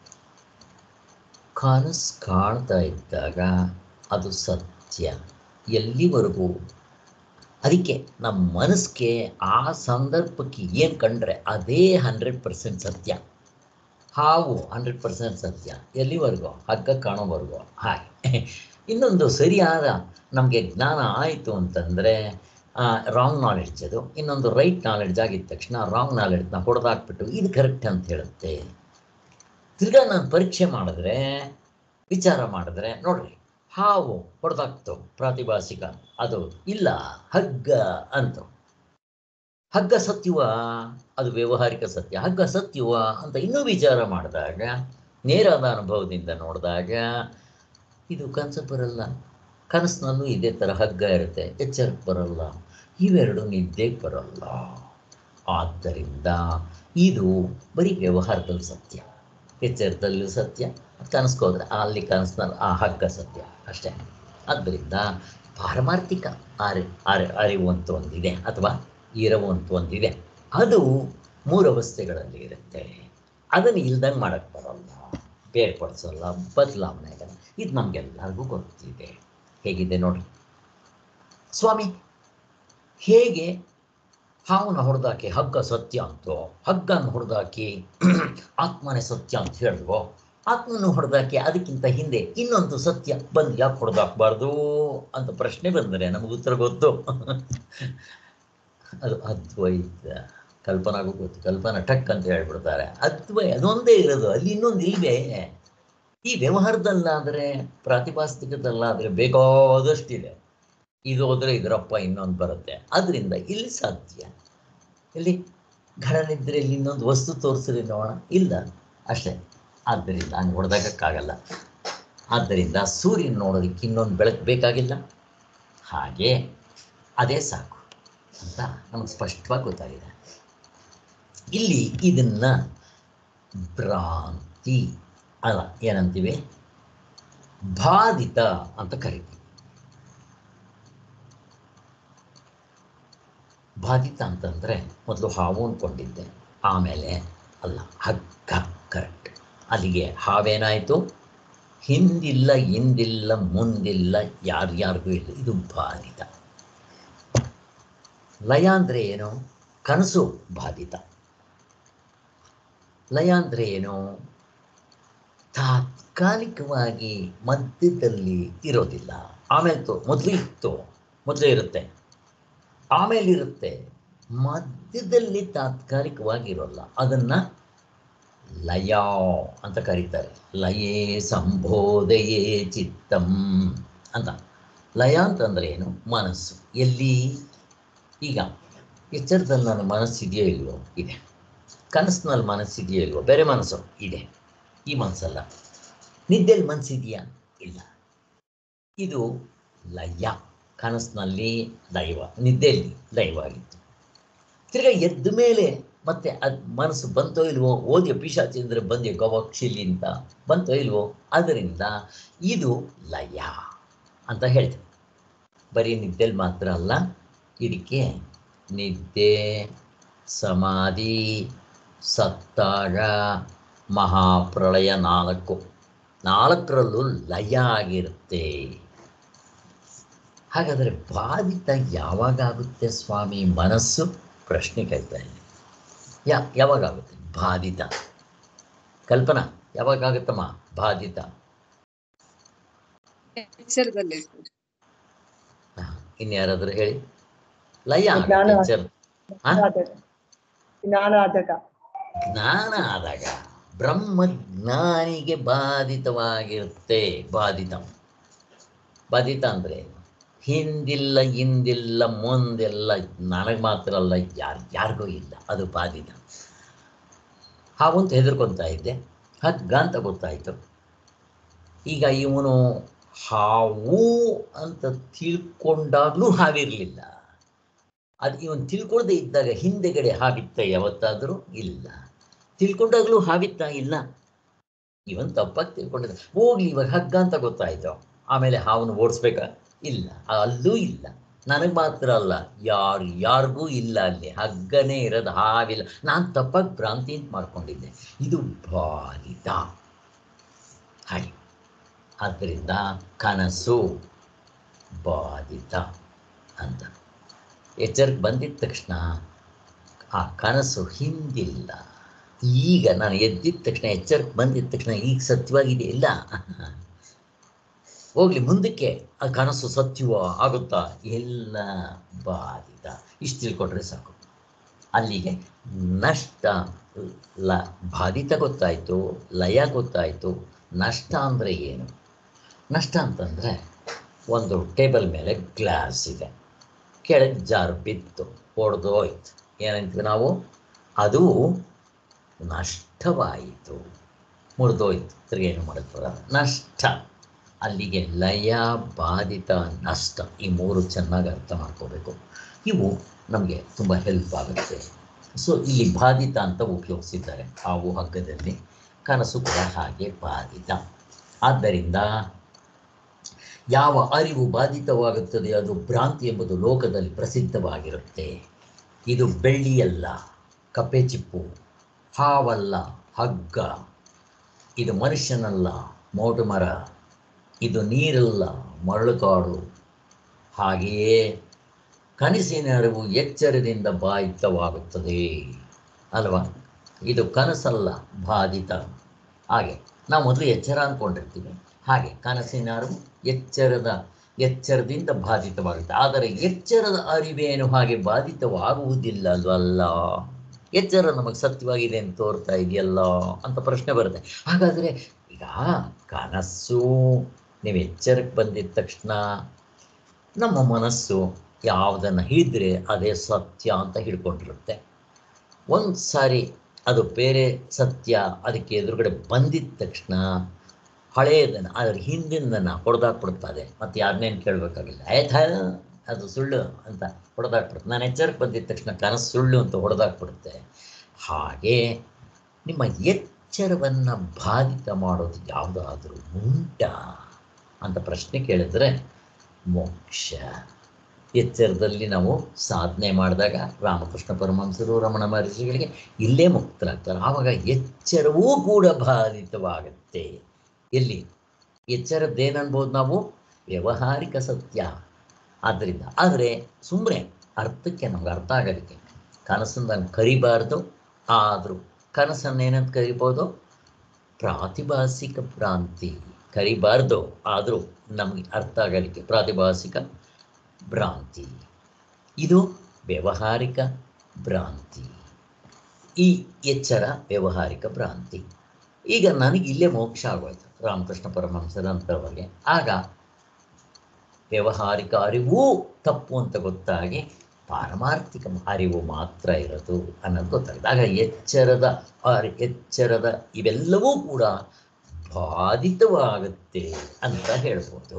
ಕನಸು ಕಾಣ್ತಾ ಇದ್ದಾಗ ಅದು ಸತ್ಯ ಎಲ್ಲಿವರೆಗೂ. ಅದಕ್ಕೆ ನಮ್ಮ ಮನಸ್ಸಿಗೆ ಆ ಸಂದರ್ಭಕ್ಕೆ ಏನು ಕಂಡ್ರೆ ಅದೇ ಹಂಡ್ರೆಡ್ ಪರ್ಸೆಂಟ್ ಸತ್ಯ. ಹಾವು ಹಂಡ್ರೆಡ್ ಪರ್ಸೆಂಟ್ ಸತ್ಯ ಎಲ್ಲಿವರೆಗೂ? ಹಗ್ಗ ಕಾಣೋವರೆಗೂ. ಹಾಗೆ ಇನ್ನೊಂದು ಸರಿಯಾದ ನಮಗೆ ಜ್ಞಾನ ಆಯಿತು ಅಂತಂದರೆ ರಾಂಗ್ ನಾಲೆಡ್ಜ್ ಅದು. ಇನ್ನೊಂದು ರೈಟ್ ನಾಲೆಡ್ಜ್ ಆಗಿದ್ದ ತಕ್ಷಣ ರಾಂಗ್ ನಾಲೆಡ್ಜ್ನ ಹೊಡೆದಾಕ್ಬಿಟ್ಟು ಇದು ಕರೆಕ್ಟ್ ಅಂತ ಹೇಳುತ್ತೆ. ತಿರ್ಗಾ ನಾನು ಪರೀಕ್ಷೆ ಮಾಡಿದ್ರೆ, ವಿಚಾರ ಮಾಡಿದ್ರೆ ನೋಡ್ರಿ, ಹಾವು ಹೊಡೆದಾಕ್ತು ಪ್ರಾತಿಭಾಸಿಕ, ಅದು ಇಲ್ಲ ಹಗ್ಗ ಅಂತ. ಹಗ್ಗ ಸತ್ಯವ? ಅದು ವ್ಯಾವಹಾರಿಕ ಸತ್ಯ. ಹಗ್ಗ ಸತ್ಯವ ಅಂತ ಇನ್ನೂ ವಿಚಾರ ಮಾಡಿದಾಗ, ನೇರಾದ ಅನುಭವದಿಂದ ನೋಡಿದಾಗ ಇದು ಕನಸು ಬರಲ್ಲ. ಕನಸಿನಲ್ಲೂ ಇದೇ ಥರ ಹಗ್ಗ ಇರುತ್ತೆ, ಎಚ್ಚರಕ್ಕೆ ಬರಲ್ಲ. ಇವೆರಡು ನಿದ್ದೆಗೆ ಬರಲ್ಲ. ಆದ್ದರಿಂದ ಇದು ಬರೀ ವ್ಯವಹಾರದಲ್ಲಿ ಸತ್ಯ, ಎಚ್ಚರದಲ್ಲೂ ಸತ್ಯ, ಕನಸ್ಕೋದ್ರೆ ಅಲ್ಲಿ ಕನಸಿನಲ್ಲಿ ಆ ಹಗ್ಗ ಸತ್ಯ ಅಷ್ಟೇ. ಆದ್ದರಿಂದ ಪಾರಮಾರ್ಥಿಕ ಅರಿ ಅರಿ ಅರಿವು ಅಂತ ಒಂದಿದೆ, ಅಥವಾ ಇರುವಂತ ಒಂದಿದೆ, ಅದು ಮೂರು ಅವಸ್ಥೆಗಳಲ್ಲಿ ಇರುತ್ತೆ. ಅದನ್ನು ಇಲ್ದಂಗೆ ಮಾಡಕ್ಕೆ ಬರಲ್ಲ, ಬೇರ್ಪಡಿಸಲ್ಲ, ಬದಲಾವಣೆ ಆಗಲ್ಲ. ಇದು ನಮಗೆಲ್ಲರಿಗೂ ಗೊತ್ತಿದೆ. ಹೇಗಿದೆ ನೋಡಿ ಸ್ವಾಮಿ, ಹೇಗೆ ಹಾವನ್ನ ಹೊಡೆದಾಕಿ ಹಗ್ಗ ಸತ್ಯ ಅಂತೋ, ಹಗ್ಗನ ಹೊಡೆದಾಕಿ ಆತ್ಮನೇ ಸತ್ಯ ಅಂತ ಹೇಳಿದ್ವೋ, ಆತ್ಮನ ಹೊಡೆದಾಕಿ ಅದಕ್ಕಿಂತ ಹಿಂದೆ ಇನ್ನೊಂದು ಸತ್ಯ ಬಂದು ಯಾಕೆ ಹೊಡೆದಾಕಬಾರ್ದು ಅಂತ ಪ್ರಶ್ನೆ ಬಂದರೆ ನಮಗೆ ಉತ್ತರ ಗೊತ್ತು. ಅದು ಅದ್ವೈತ. ಕಲ್ಪನಾಗೂ ಗೊತ್ತು, ಕಲ್ಪನಾ ಟಕ್ ಅಂತ ಹೇಳ್ಬಿಡ್ತಾರೆ. ಅದ್ವೈ ಅದೊಂದೇ ಇರೋದು, ಅಲ್ಲಿ ಇನ್ನೊಂದು ಇಲ್ವೇ. ಈ ವ್ಯವಹಾರದಲ್ಲಾದರೆ, ಪ್ರಾತಿಭಾಸಿಕದಲ್ಲಾದರೆ ಬೇಕಾದಷ್ಟಿದೆ. ಇದು ಹೋದರೆ ಇದರಪ್ಪ ಇನ್ನೊಂದು ಬರುತ್ತೆ. ಅದರಿಂದ ಇಲ್ಲಿ ಸಾಧ್ಯ. ಇಲ್ಲಿ ಘಡನಿದ್ರೆಯಲ್ಲಿ ಇನ್ನೊಂದು ವಸ್ತು ತೋರಿಸಿದ್ರೆ ನೋಡೋಣ, ಇಲ್ಲ ಅಷ್ಟೇ. ಆದ್ದರಿಂದ ಹಂಗೆ ಹೊಡೆದಾಗಕ್ಕಾಗಲ್ಲ. ಆದ್ದರಿಂದ ಸೂರ್ಯನ ನೋಡೋದಕ್ಕೆ ಇನ್ನೊಂದು ಬೆಳಕು ಬೇಕಾಗಿಲ್ಲ. ಹಾಗೆ ಅದೇ ಸಾಕು ಅಂತ ನಮಗೆ ಸ್ಪಷ್ಟವಾಗಿ ಗೊತ್ತಾಗಿದೆ. ಇಲ್ಲಿ ಇದನ್ನ ಭ್ರಾಂತಿ ಅಲ್ಲ, ಏನಂತೀವಿ, ಬಾಧಿತ ಅಂತ ಕರಿತೀವಿ. ಬಾಧಿತ ಅಂತಂದರೆ ಮೊದಲು ಹಾವು ಅಂದ್ಕೊಂಡಿದ್ದೆ, ಆಮೇಲೆ ಅಲ್ಲ, ಹಗ್ಗ. ಕರೆಕ್ಟ್. ಅಲ್ಲಿಗೆ ಹಾವೇನಾಯಿತು, ಹಿಂದಿಲ್ಲ ಹಿಂದಿಲ್ಲ ಮುಂದಿಲ್ಲ, ಯಾರ್ಯಾರಿಗೂ ಇಲ್ಲ, ಇದು ಬಾಧಿತ. ಲಯ ಅಂದರೆ ಏನು? ಕನಸು ಬಾಧಿತ. ಲಯ ಅಂದರೆ ಏನು? ತಾತ್ಕಾಲಿಕವಾಗಿ ಮಧ್ಯದಲ್ಲಿ ಇರೋದಿಲ್ಲ. ಆಮೇಲೆ ತೋ ಮೊದಲು ಇತ್ತು, ಮೊದಲೇ ಇರುತ್ತೆ, ಆಮೇಲೆ ಇರುತ್ತೆ, ಮಧ್ಯದಲ್ಲಿ ತಾತ್ಕಾಲಿಕವಾಗಿ ಇರೋಲ್ಲ. ಅದನ್ನು ಲಯ ಅಂತ ಕರೀತಾರೆ. ಲಯೇ ಸಂಬೋಧಯೇ ಚಿತ್ತಂ ಅಂತ. ಲಯ ಅಂತಂದರೆ ಏನು? ಮನಸ್ಸು. ಎಲ್ಲಿ? ಈಗ ಎಚ್ಚರದಲ್ಲಿ ನನ್ನ ಮನಸ್ಸಿದೆಯೋ ಇಲ್ವೋ? ಇದೆ. ಕನಸಿನಲ್ಲಿ ಮನಸ್ಸಿದೆಯೋ ಇಲ್ವೋ? ಬೇರೆ ಮನಸ್ಸು ಇದೆ, ಈ ಮನಸ್ಸಲ್ಲ. ನಿದ್ದೆಯಲ್ಲಿ ಮನಸ್ಸಿದೆಯಾ? ಇಲ್ಲ. ಇದು ಲಯ. ಕನಸಿನಲ್ಲಿ ದೈವ, ನಿದ್ದೆಯಲ್ಲಿ ದೈವವಾಗಿತ್ತು. ತಿರ್ಗಾ ಎದ್ದ ಮೇಲೆ ಮತ್ತೆ ಅದು ಮನಸ್ಸು ಬಂತೋ ಇಲ್ವೋ? ಓದಿಯ ಪಿಶಾಚಿ ಅಂದರೆ ಬಂದೆ ಗವಾಕ್ಷಿಲಿ ಅಂತ ಬಂತೋ ಇಲ್ವೋ? ಅದರಿಂದ ಇದು ಲಯ ಅಂತ ಹೇಳ್ತೀವಿ. ಬರೀ ನಿದ್ದೆಯಲ್ಲಿ ಮಾತ್ರ ಅಲ್ಲ, ಇದಕ್ಕೆ ನಿದ್ದೆ, ಸಮಾಧಿ, ಸತ್ತಾಗ, ಮಹಾಪ್ರಳಯ, ನಾಲ್ಕು ನಾಲ್ಕರಲ್ಲೂ ಲಯ ಆಗಿರುತ್ತೆ. ಹಾಗಾದರೆ ಬಾಧಿತ ಯಾವಾಗುತ್ತೆ ಸ್ವಾಮಿ ಮನಸ್ಸು? ಪ್ರಶ್ನೆ ಕೇಳ್ತಾ ಇಲ್ಲ. ಯಾ ಯಾವಾಗುತ್ತೆ ಬಾಧಿತ? ಕಲ್ಪನಾ, ಯಾವಾಗುತ್ತಮ್ಮ ಬಾಧಿತ? ಇನ್ಯಾರಾದ್ರೂ ಹೇಳಿ. ಲಯ ಆಗುತ್ತೆ ಜ್ಞಾನ ಆದಾಗ, ಜ್ಞಾನ ಆದಾಗ ಬ್ರಹ್ಮಜ್ಞಾನಿಗೆ ಬಾಧಿತವಾಗಿರುತ್ತೆ. ಬಾಧಿತ ಬಾಧಿತ ಅಂದರೆ ಹಿಂದಿಲ್ಲ ಹಿಂದಿಲ್ಲ ಮುಂದೆಲ್ಲ, ನನಗೆ ಮಾತ್ರ ಅಲ್ಲ, ಯಾರು ಯಾರಿಗೂ ಇಲ್ಲ, ಅದು ಬಾಧಿತ. ಹಾವು ಅಂತ ಹೆದರ್ಕೊತಾ ಇದ್ದೆ, ಹಗ್ಗ ಅಂತ ಗೊತ್ತಾಯಿತು. ಈಗ ಇವನು ಹಾವು ಅಂತ ತಿಳ್ಕೊಂಡಾಗಲೂ ಹಾವಿರಲಿಲ್ಲ. ಅದು ಇವನು ತಿಳ್ಕೊಳ್ದೇ ಇದ್ದಾಗ ಹಿಂದೆಗಡೆ ಹಾವಿತ್ತ ಯಾವತ್ತಾದರೂ? ಇಲ್ಲ. ತಿಳ್ಕೊಂಡಾಗಲೂ ಹಾವಿತ್ತ? ಇಲ್ಲ. ಇವನ್ ತಪ್ಪಾಗಿ ತಿಳ್ಕೊಂಡಿದ್ದ. ಹೋಗ್ಲಿ, ಇವಾಗ ಹಗ್ಗ ಅಂತ ಗೊತ್ತಾಯಿತು, ಆಮೇಲೆ ಹಾವನ್ನು ಓಡಿಸ್ಬೇಕಾ? ಇಲ್ಲ, ಅಲ್ಲೂ ಇಲ್ಲ. ನನಗೆ ಮಾತ್ರ ಅಲ್ಲ, ಯಾರು ಯಾರಿಗೂ ಇಲ್ಲ. ಅಲ್ಲಿ ಹಗ್ಗನೇ ಇರೋದು, ಹಾವಿಲ್ಲ. ನಾನು ತಪ್ಪಾಗಿ ಭ್ರಾಂತಿ ಅಂತ ಮಾಡ್ಕೊಂಡಿದ್ದೆ. ಇದು ಬಾಧಿತ. ಹಾಗೆ ಆದ್ದರಿಂದ ಕನಸು ಬಾಧಿತ ಅಂತ. ಎಚ್ಚರಿಕೆ ಬಂದಿದ್ದ ತಕ್ಷಣ ಆ ಕನಸು ಹಿಂದಿಲ್ಲ. ಈಗ ನಾನು ಎದ್ದಿದ್ದ ತಕ್ಷಣ, ಎಚ್ಚರಿಕೆ ಬಂದಿದ್ದ ತಕ್ಷಣ ಈಗ ಸತ್ಯವಾಗಿದೆ ಇಲ್ಲ, ಹೋಗ್ಲಿ ಮುಂದಕ್ಕೆ ಆ ಕನಸು ಸತ್ಯವೋ ಆಗುತ್ತಾ? ಎಲ್ಲ ಬಾಧಿತ. ಇಷ್ಟು ತಿಳ್ಕೊಂಡ್ರೆ ಸಾಕು. ಅಲ್ಲಿಗೆ ನಷ್ಟ, ಲ ಬಾಧಿತ ಗೊತ್ತಾಯಿತು, ಲಯ ಗೊತ್ತಾಯಿತು. ನಷ್ಟ ಅಂದರೆ ಏನು? ನಷ್ಟ ಅಂತಂದರೆ, ಒಂದು ಟೇಬಲ್ ಮೇಲೆ ಗ್ಲಾಸ್ ಇದೆ, ಕೆಳಗೆ ಜಾರು ಬಿತ್ತು, ಹೊಡೆದೋಯ್ತು, ಏನಂತೀವಿ ನಾವು? ಅದು ನಷ್ಟವಾಯಿತು, ಮುರಿದೋಯ್ತು. ತಿರ್ಗಿ ಏನು ಮಾಡೋಕ್ಕೆ ಬರಲ್ಲ, ನಷ್ಟ. ಅಲ್ಲಿಗೆ ಲಯ, ಬಾಧಿತ, ನಷ್ಟ, ಈ ಮೂರು ಚೆನ್ನಾಗಿ ಅರ್ಥ ಮಾಡ್ಕೋಬೇಕು. ಇವು ನಮಗೆ ತುಂಬ ಹೆಲ್ಪ್ ಆಗುತ್ತೆ. ಸೊ ಇಲ್ಲಿ ಬಾಧಿತ ಅಂತ ಉಪಯೋಗಿಸಿದ್ದಾರೆ ಹಾವು ಹಗ್ಗದಲ್ಲಿ. ಕನಸು ಕೂಡ ಹಾಗೆ ಬಾಧಿತ. ಆದ್ದರಿಂದ ಯಾವ ಅರಿವು ಬಾಧಿತವಾಗುತ್ತದೆ ಅದು ಭ್ರಾಂತಿ ಎಂಬುದು ಲೋಕದಲ್ಲಿ ಪ್ರಸಿದ್ಧವಾಗಿರುತ್ತೆ. ಇದು ಬೆಳ್ಳಿಯಲ್ಲ, ಕಪ್ಪೆ ಚಿಪ್ಪು, ಹಾವಲ್ಲ, ಹಗ್ಗ. ಇದು ಮನುಷ್ಯನಲ್ಲ, ಮೋಟು ಮರ. ಇದು ನೀರಲ್ಲ, ಮರಳುಕಾಡು. ಹಾಗೆಯೇ ಕನಸಿನ ಅರಿವು ಎಚ್ಚರದಿಂದ ಬಾಧಿತವಾಗುತ್ತದೆ ಅಲ್ವಾ? ಇದು ಕನಸಲ್ಲ, ಬಾಧಿತ. ಹಾಗೆ ನಾವು ಮೊದಲು ಎಚ್ಚರ ಅಂದ್ಕೊಂಡಿರ್ತೀವಿ. ಹಾಗೆ ಕನಸಿನ ಅರಿವು ಎಚ್ಚರದ ಎಚ್ಚರದಿಂದ ಬಾಧಿತವಾಗುತ್ತೆ. ಆದರೆ ಎಚ್ಚರದ ಅರಿವೇನು ಹಾಗೆ ಬಾಧಿತವಾಗುವುದಿಲ್ಲ ಅಲ್ವಲ್ಲ? ಎಚ್ಚರ ನಮಗೆ ಸತ್ಯವಾಗಿದೆ ಅಂತ ತೋರ್ತಾ ಇದೆಯಲ್ಲ ಅಂತ ಪ್ರಶ್ನೆ ಬರುತ್ತೆ. ಹಾಗಾದರೆ ಈಗ ಕನಸು ನೀವು ಎಚ್ಚರಕ್ಕೆ ಬಂದಿದ್ದ ತಕ್ಷಣ ನಮ್ಮ ಮನಸ್ಸು ಯಾವುದನ್ನು ಹಿಡಿದ್ರೆ ಅದೇ ಸತ್ಯ ಅಂತ ಹಿಡ್ಕೊಂಡಿರುತ್ತೆ. ಒಂದು ಸಾರಿ ಅದು ಬೇರೆ ಸತ್ಯ ಅದಕ್ಕೆ ಎದುರುಗಡೆ ಬಂದಿದ್ದ ತಕ್ಷಣ ಹಳೆಯದನ್ನು ಅದ್ರ ಹಿಂದಿನದನ್ನು ಹೊಡೆದಾಕ್ಬಿಡ್ತದೆ. ಮತ್ತು ಯಾರನ್ನೇನು ಕೇಳಬೇಕಾಗಿಲ್ಲ, ಆಯ್ತಾ ಅದು ಸುಳ್ಳು ಅಂತ ಹೊಡೆದಾಕ್ಬಿಡುತ್ತೆ. ನಾನು ಎಚ್ಚರಕ್ಕೆ ಬಂದಿದ್ದ ತಕ್ಷಣ ಕನಸು ಸುಳ್ಳು ಅಂತ ಹೊಡೆದಾಕ್ಬಿಡುತ್ತೆ. ಹಾಗೆ ನಿಮ್ಮ ಎಚ್ಚರವನ್ನು ಬಾಧಿತ ಮಾಡೋದು ಯಾವುದಾದ್ರೂ ಉಂಟಾ ಅಂತ ಪ್ರಶ್ನೆ ಕೇಳಿದ್ರೆ ಮೋಕ್ಷ. ಎಚ್ಚರದಲ್ಲಿ ನಾವು ಸಾಧನೆ ಮಾಡಿದಾಗ ರಾಮಕೃಷ್ಣ ಪರಮಹಂಸರು ರಮಣ ಮಹರ್ಷಿಗಳಿಗೆ ಇಲ್ಲೇ ಮುಕ್ತರಾಗ್ತಾರೆ. ಆವಾಗ ಎಚ್ಚರವೂ ಕೂಡ ಬಾಧಿತವಾಗುತ್ತೆ. ಎಲ್ಲಿ ಎಚ್ಚರದ್ದೇನನ್ಬೋದು ನಾವು ವ್ಯಾವಹಾರಿಕ ಸತ್ಯ. ಆದ್ದರಿಂದ ಆದರೆ ಸುಮ್ಮನೆ ಅರ್ಥಕ್ಕೆ ನಮ್ಗೆ ಅರ್ಥ ಆಗೋದಕ್ಕೆ ಕನಸನ್ನು ಕರಿಬಾರ್ದು. ಆದರೂ ಕನಸನ್ನೇನಂತ ಕರಿಬೋದು? ಪ್ರಾತಿಭಾಸಿಕ ಭ್ರಾಂತಿ. ಕರಿಬಾರ್ದು, ಆದರೂ ನಮಗೆ ಅರ್ಥ ಆಗೋದಕ್ಕೆ ಪ್ರಾತಿಭಾಸಿಕ ಭ್ರಾಂತಿ. ಇದು ವ್ಯಾವಹಾರಿಕ ಭ್ರಾಂತಿ. ಈ ಎಚ್ಚರ ವ್ಯಾವಹಾರಿಕ ಭ್ರಾಂತಿ. ಈಗ ನನಗೆ ಇಲ್ಲೇ ಮೋಕ್ಷ ಆಗೋಯ್ತು ರಾಮಕೃಷ್ಣ ಪರಮಹಂಸರ ಅಂತವರಿಗೆ. ಆಗ ವ್ಯಾವಹಾರಿಕ ಅರಿವು ತಪ್ಪು ಅಂತ ಗೊತ್ತಾಗಿ ಪಾರಮಾರ್ಥಿಕ ಅರಿವು ಮಾತ್ರ ಇರೋದು ಅನ್ನೋದು ಗೊತ್ತಾಗಿದೆ. ಆಗ ಎಚ್ಚರದ ಅರಿ ಎಚ್ಚರದ ಇವೆಲ್ಲವೂ ಕೂಡ ಬಾಧಿತವಾಗುತ್ತೆ ಅಂತ ಹೇಳ್ಬೋದು.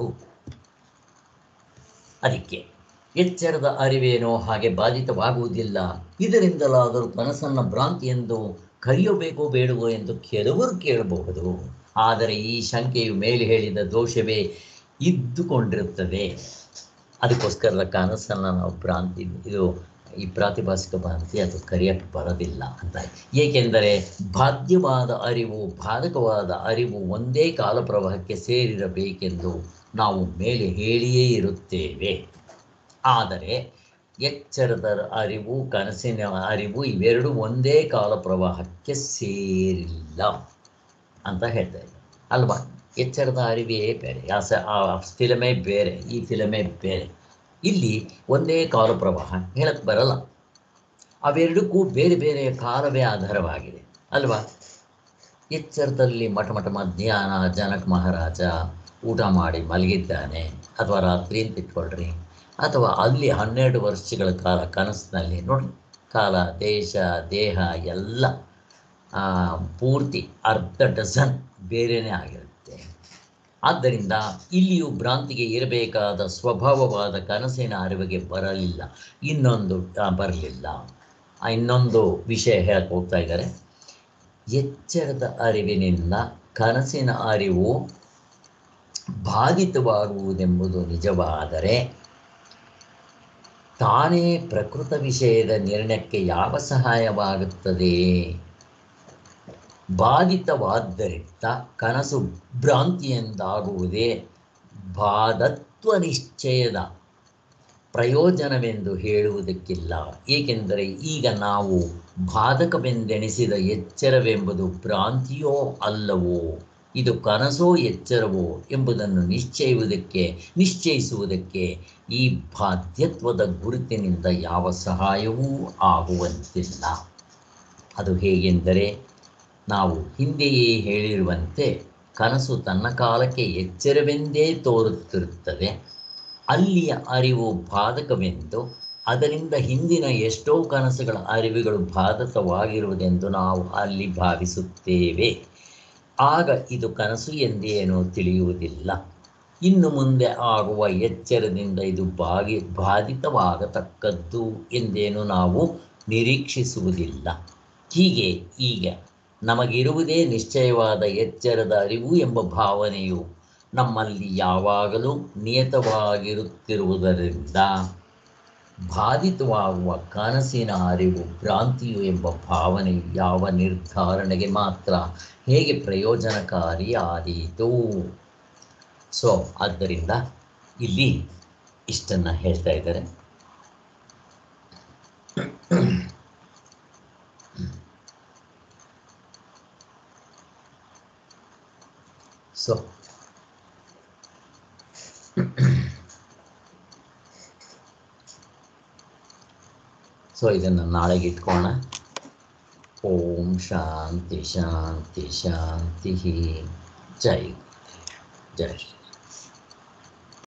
ಅದಕ್ಕೆ ಎಚ್ಚರದ ಅರಿವೇನೋ ಹಾಗೆ ಬಾಧಿತವಾಗುವುದಿಲ್ಲ. ಇದರಿಂದಲಾದರೂ ಕನಸನ್ನು ಭ್ರಾಂತಿ ಎಂದು ಕರೆಯಬೇಕೋ ಬೇಡವೋ ಎಂದು ಕೆಲವರು ಕೇಳಬಹುದು. ಆದರೆ ಈ ಶಂಕೆಯು ಮೇಲೆ ಹೇಳಿದ ದೋಷವೇ ಇದ್ದುಕೊಂಡಿರುತ್ತದೆ. ಅದಕ್ಕೋಸ್ಕರ ಕನಸನ್ನು ನಾವು ಭ್ರಾಂತಿ, ಇದು ಈ ಪ್ರಾತಿಭಾಸಿಕ ಭ್ರಾಂತಿ ಅದು ಕರೆಯಕ್ಕೆ ಬರೋದಿಲ್ಲ ಅಂತ. ಏಕೆಂದರೆ ಬಾಧ್ಯವಾದ ಅರಿವು ಬಾಧಕವಾದ ಅರಿವು ಒಂದೇ ಕಾಲಪ್ರವಾಹಕ್ಕೆ ಸೇರಿರಬೇಕೆಂದು ನಾವು ಮೇಲೆ ಹೇಳಿಯೇ ಇರುತ್ತೇವೆ. ಆದರೆ ಎಚ್ಚರದ ಅರಿವು ಕನಸಿನ ಅರಿವು ಇವೆರಡು ಒಂದೇ ಕಾಲ ಪ್ರವಾಹಕ್ಕೆ ಸೇರಿಲ್ಲ ಅಂತ ಹೇಳ್ತಾ ಇದ್ದಾರೆ ಅಲ್ವಾ? ಎಚ್ಚರದ ಅರಿವೇ ಬೇರೆ, ಆ ಫಿಲಮೇ ಬೇರೆ, ಈ ಫಿಲಮೇ ಬೇರೆ. ಇಲ್ಲಿ ಒಂದೇ ಕಾಲ ಪ್ರವಾಹ ಹೇಳಕ್ಕೆ ಬರಲ್ಲ. ಅವೆರಡಕ್ಕೂ ಬೇರೆ ಬೇರೆ ಕಾಲವೇ ಆಧಾರವಾಗಿದೆ ಅಲ್ವಾ? ಎಚ್ಚರದಲ್ಲಿ ಮಠ ಮಠ ಮಧ್ಯಾಹ್ನ ಜನಕ ಮಹಾರಾಜ ಊಟ ಮಾಡಿ ಮಲಗಿದ್ದಾನೆ, ಅಥವಾ ರಾತ್ರಿ ಅಂತ ಇಟ್ಕೊಳ್ರಿ, ಅಥವಾ ಅಲ್ಲಿ ಹನ್ನೆರಡು ವರ್ಷಗಳ ಕಾಲ ಕನಸಿನಲ್ಲಿ ನೋಡಿ ಕಾಲ ದೇಶ ದೇಹ ಎಲ್ಲ ಪೂರ್ತಿ ಅರ್ಧ ಡಜನ್ ಬೇರೆಯೇ ಆಗಿರುತ್ತೆ. ಆದ್ದರಿಂದ ಇಲ್ಲಿಯೂ ಭ್ರಾಂತಿಗೆ ಇರಬೇಕಾದ ಸ್ವಭಾವವಾದ ಕನಸಿನ ಅರಿವಿಗೆ ಬರಲಿಲ್ಲ. ಇನ್ನೊಂದು ಬರಲಿಲ್ಲ ಇನ್ನೊಂದು ವಿಷಯ ಹೇಳಕ್ಕೆ ಹೋಗ್ತಾ ಇದ್ದಾರೆ. ಎಚ್ಚರದ ಅರಿವಿನಿಂದ ಕನಸಿನ ಅರಿವು ಬಾಧಿತವಾಗುವುದೆಂಬುದು ನಿಜವಾದರೆ ತಾನೇ ಪ್ರಕೃತ ವಿಷಯದ ನಿರ್ಣಯಕ್ಕೆ ಯಾವ ಸಹಾಯವಾಗುತ್ತದೆ? ಬಾಧಿತವಾದ್ದರಿಂದ ಕನಸು ಭ್ರಾಂತಿಯೆಂದಾಗುವುದೇ ಬಾಧತ್ವ ನಿಶ್ಚಯದ ಪ್ರಯೋಜನವೆಂದು ಹೇಳುವುದಕ್ಕಿಲ್ಲ. ಏಕೆಂದರೆ ಈಗ ನಾವು ಬಾಧಕವೆಂದೆಣಿಸಿದ ಎಚ್ಚರವೆಂಬುದು ಭ್ರಾಂತಿಯೋ ಅಲ್ಲವೋ, ಇದು ಕನಸೋ ಎಚ್ಚರವೋ ಎಂಬುದನ್ನು ನಿಶ್ಚಯಿಸುವುದಕ್ಕೆ ನಿಶ್ಚಯಿಸುವುದಕ್ಕೆ ಈ ಬಾಧ್ಯತ್ವದ ಗುರುತಿನಿಂದ ಯಾವ ಸಹಾಯವೂ ಆಗುವಂತಿಲ್ಲ. ಅದು ಹೇಗೆಂದರೆ, ನಾವು ಹಿಂದೆಯೇ ಹೇಳಿರುವಂತೆ ಕನಸು ತನ್ನ ಕಾಲಕ್ಕೆ ಎಚ್ಚರವೆಂದೇ ತೋರುತ್ತಿರುತ್ತದೆ. ಅಲ್ಲಿಯ ಅರಿವು ಬಾಧಕವೆಂದು, ಅದರಿಂದ ಹಿಂದಿನ ಎಷ್ಟೋ ಕನಸುಗಳ ಅರಿವುಗಳು ಬಾಧಕವಾಗಿರುವುದೆಂದು ನಾವು ಅಲ್ಲಿ ಭಾವಿಸುತ್ತೇವೆ. ಆಗ ಇದು ಕನಸು ಎಂದೇನೋ ತಿಳಿಯುವುದಿಲ್ಲ. ಇನ್ನು ಮುಂದೆ ಆಗುವ ಎಚ್ಚರದಿಂದ ಇದು ಬಾಗಿ ಬಾಧಿತವಾಗತಕ್ಕದ್ದು ಎಂದೇನು ನಾವು ನಿರೀಕ್ಷಿಸುವುದಿಲ್ಲ. ಹೀಗೆ ಈಗ ನಮಗಿರುವುದೇ ನಿಶ್ಚಯವಾದ ಎಚ್ಚರದ ಅರಿವು ಎಂಬ ಭಾವನೆಯು ನಮ್ಮಲ್ಲಿ ಯಾವಾಗಲೂ ನಿಯತವಾಗಿರುತ್ತಿರುವುದರಿಂದ ಬಾಧಿತವಾಗುವ ಕನಸಿನ ಅರಿವು ಭ್ರಾಂತಿಯು ಎಂಬ ಭಾವನೆಯು ಯಾವ ನಿರ್ಧಾರಣೆಗೆ ಮಾತ್ರ ಹೇಗೆ ಪ್ರಯೋಜನಕಾರಿ ಆದೀತು. ಸೊ ಆದ್ದರಿಂದ ಇಲ್ಲಿ ಇಷ್ಟನ್ನು ಹೇಳ್ತಾ ಇದ್ದಾರೆ. ಸೊ ಸೊ ಇದನ್ನು ನಾಳೆಗೆ ಇಟ್ಕೋಣ. ಓಂ ಶಾಂತಿ ಶಾಂತಿ ಶಾಂತಿ. ಜೈ ಜೈ ಶ್ರೀ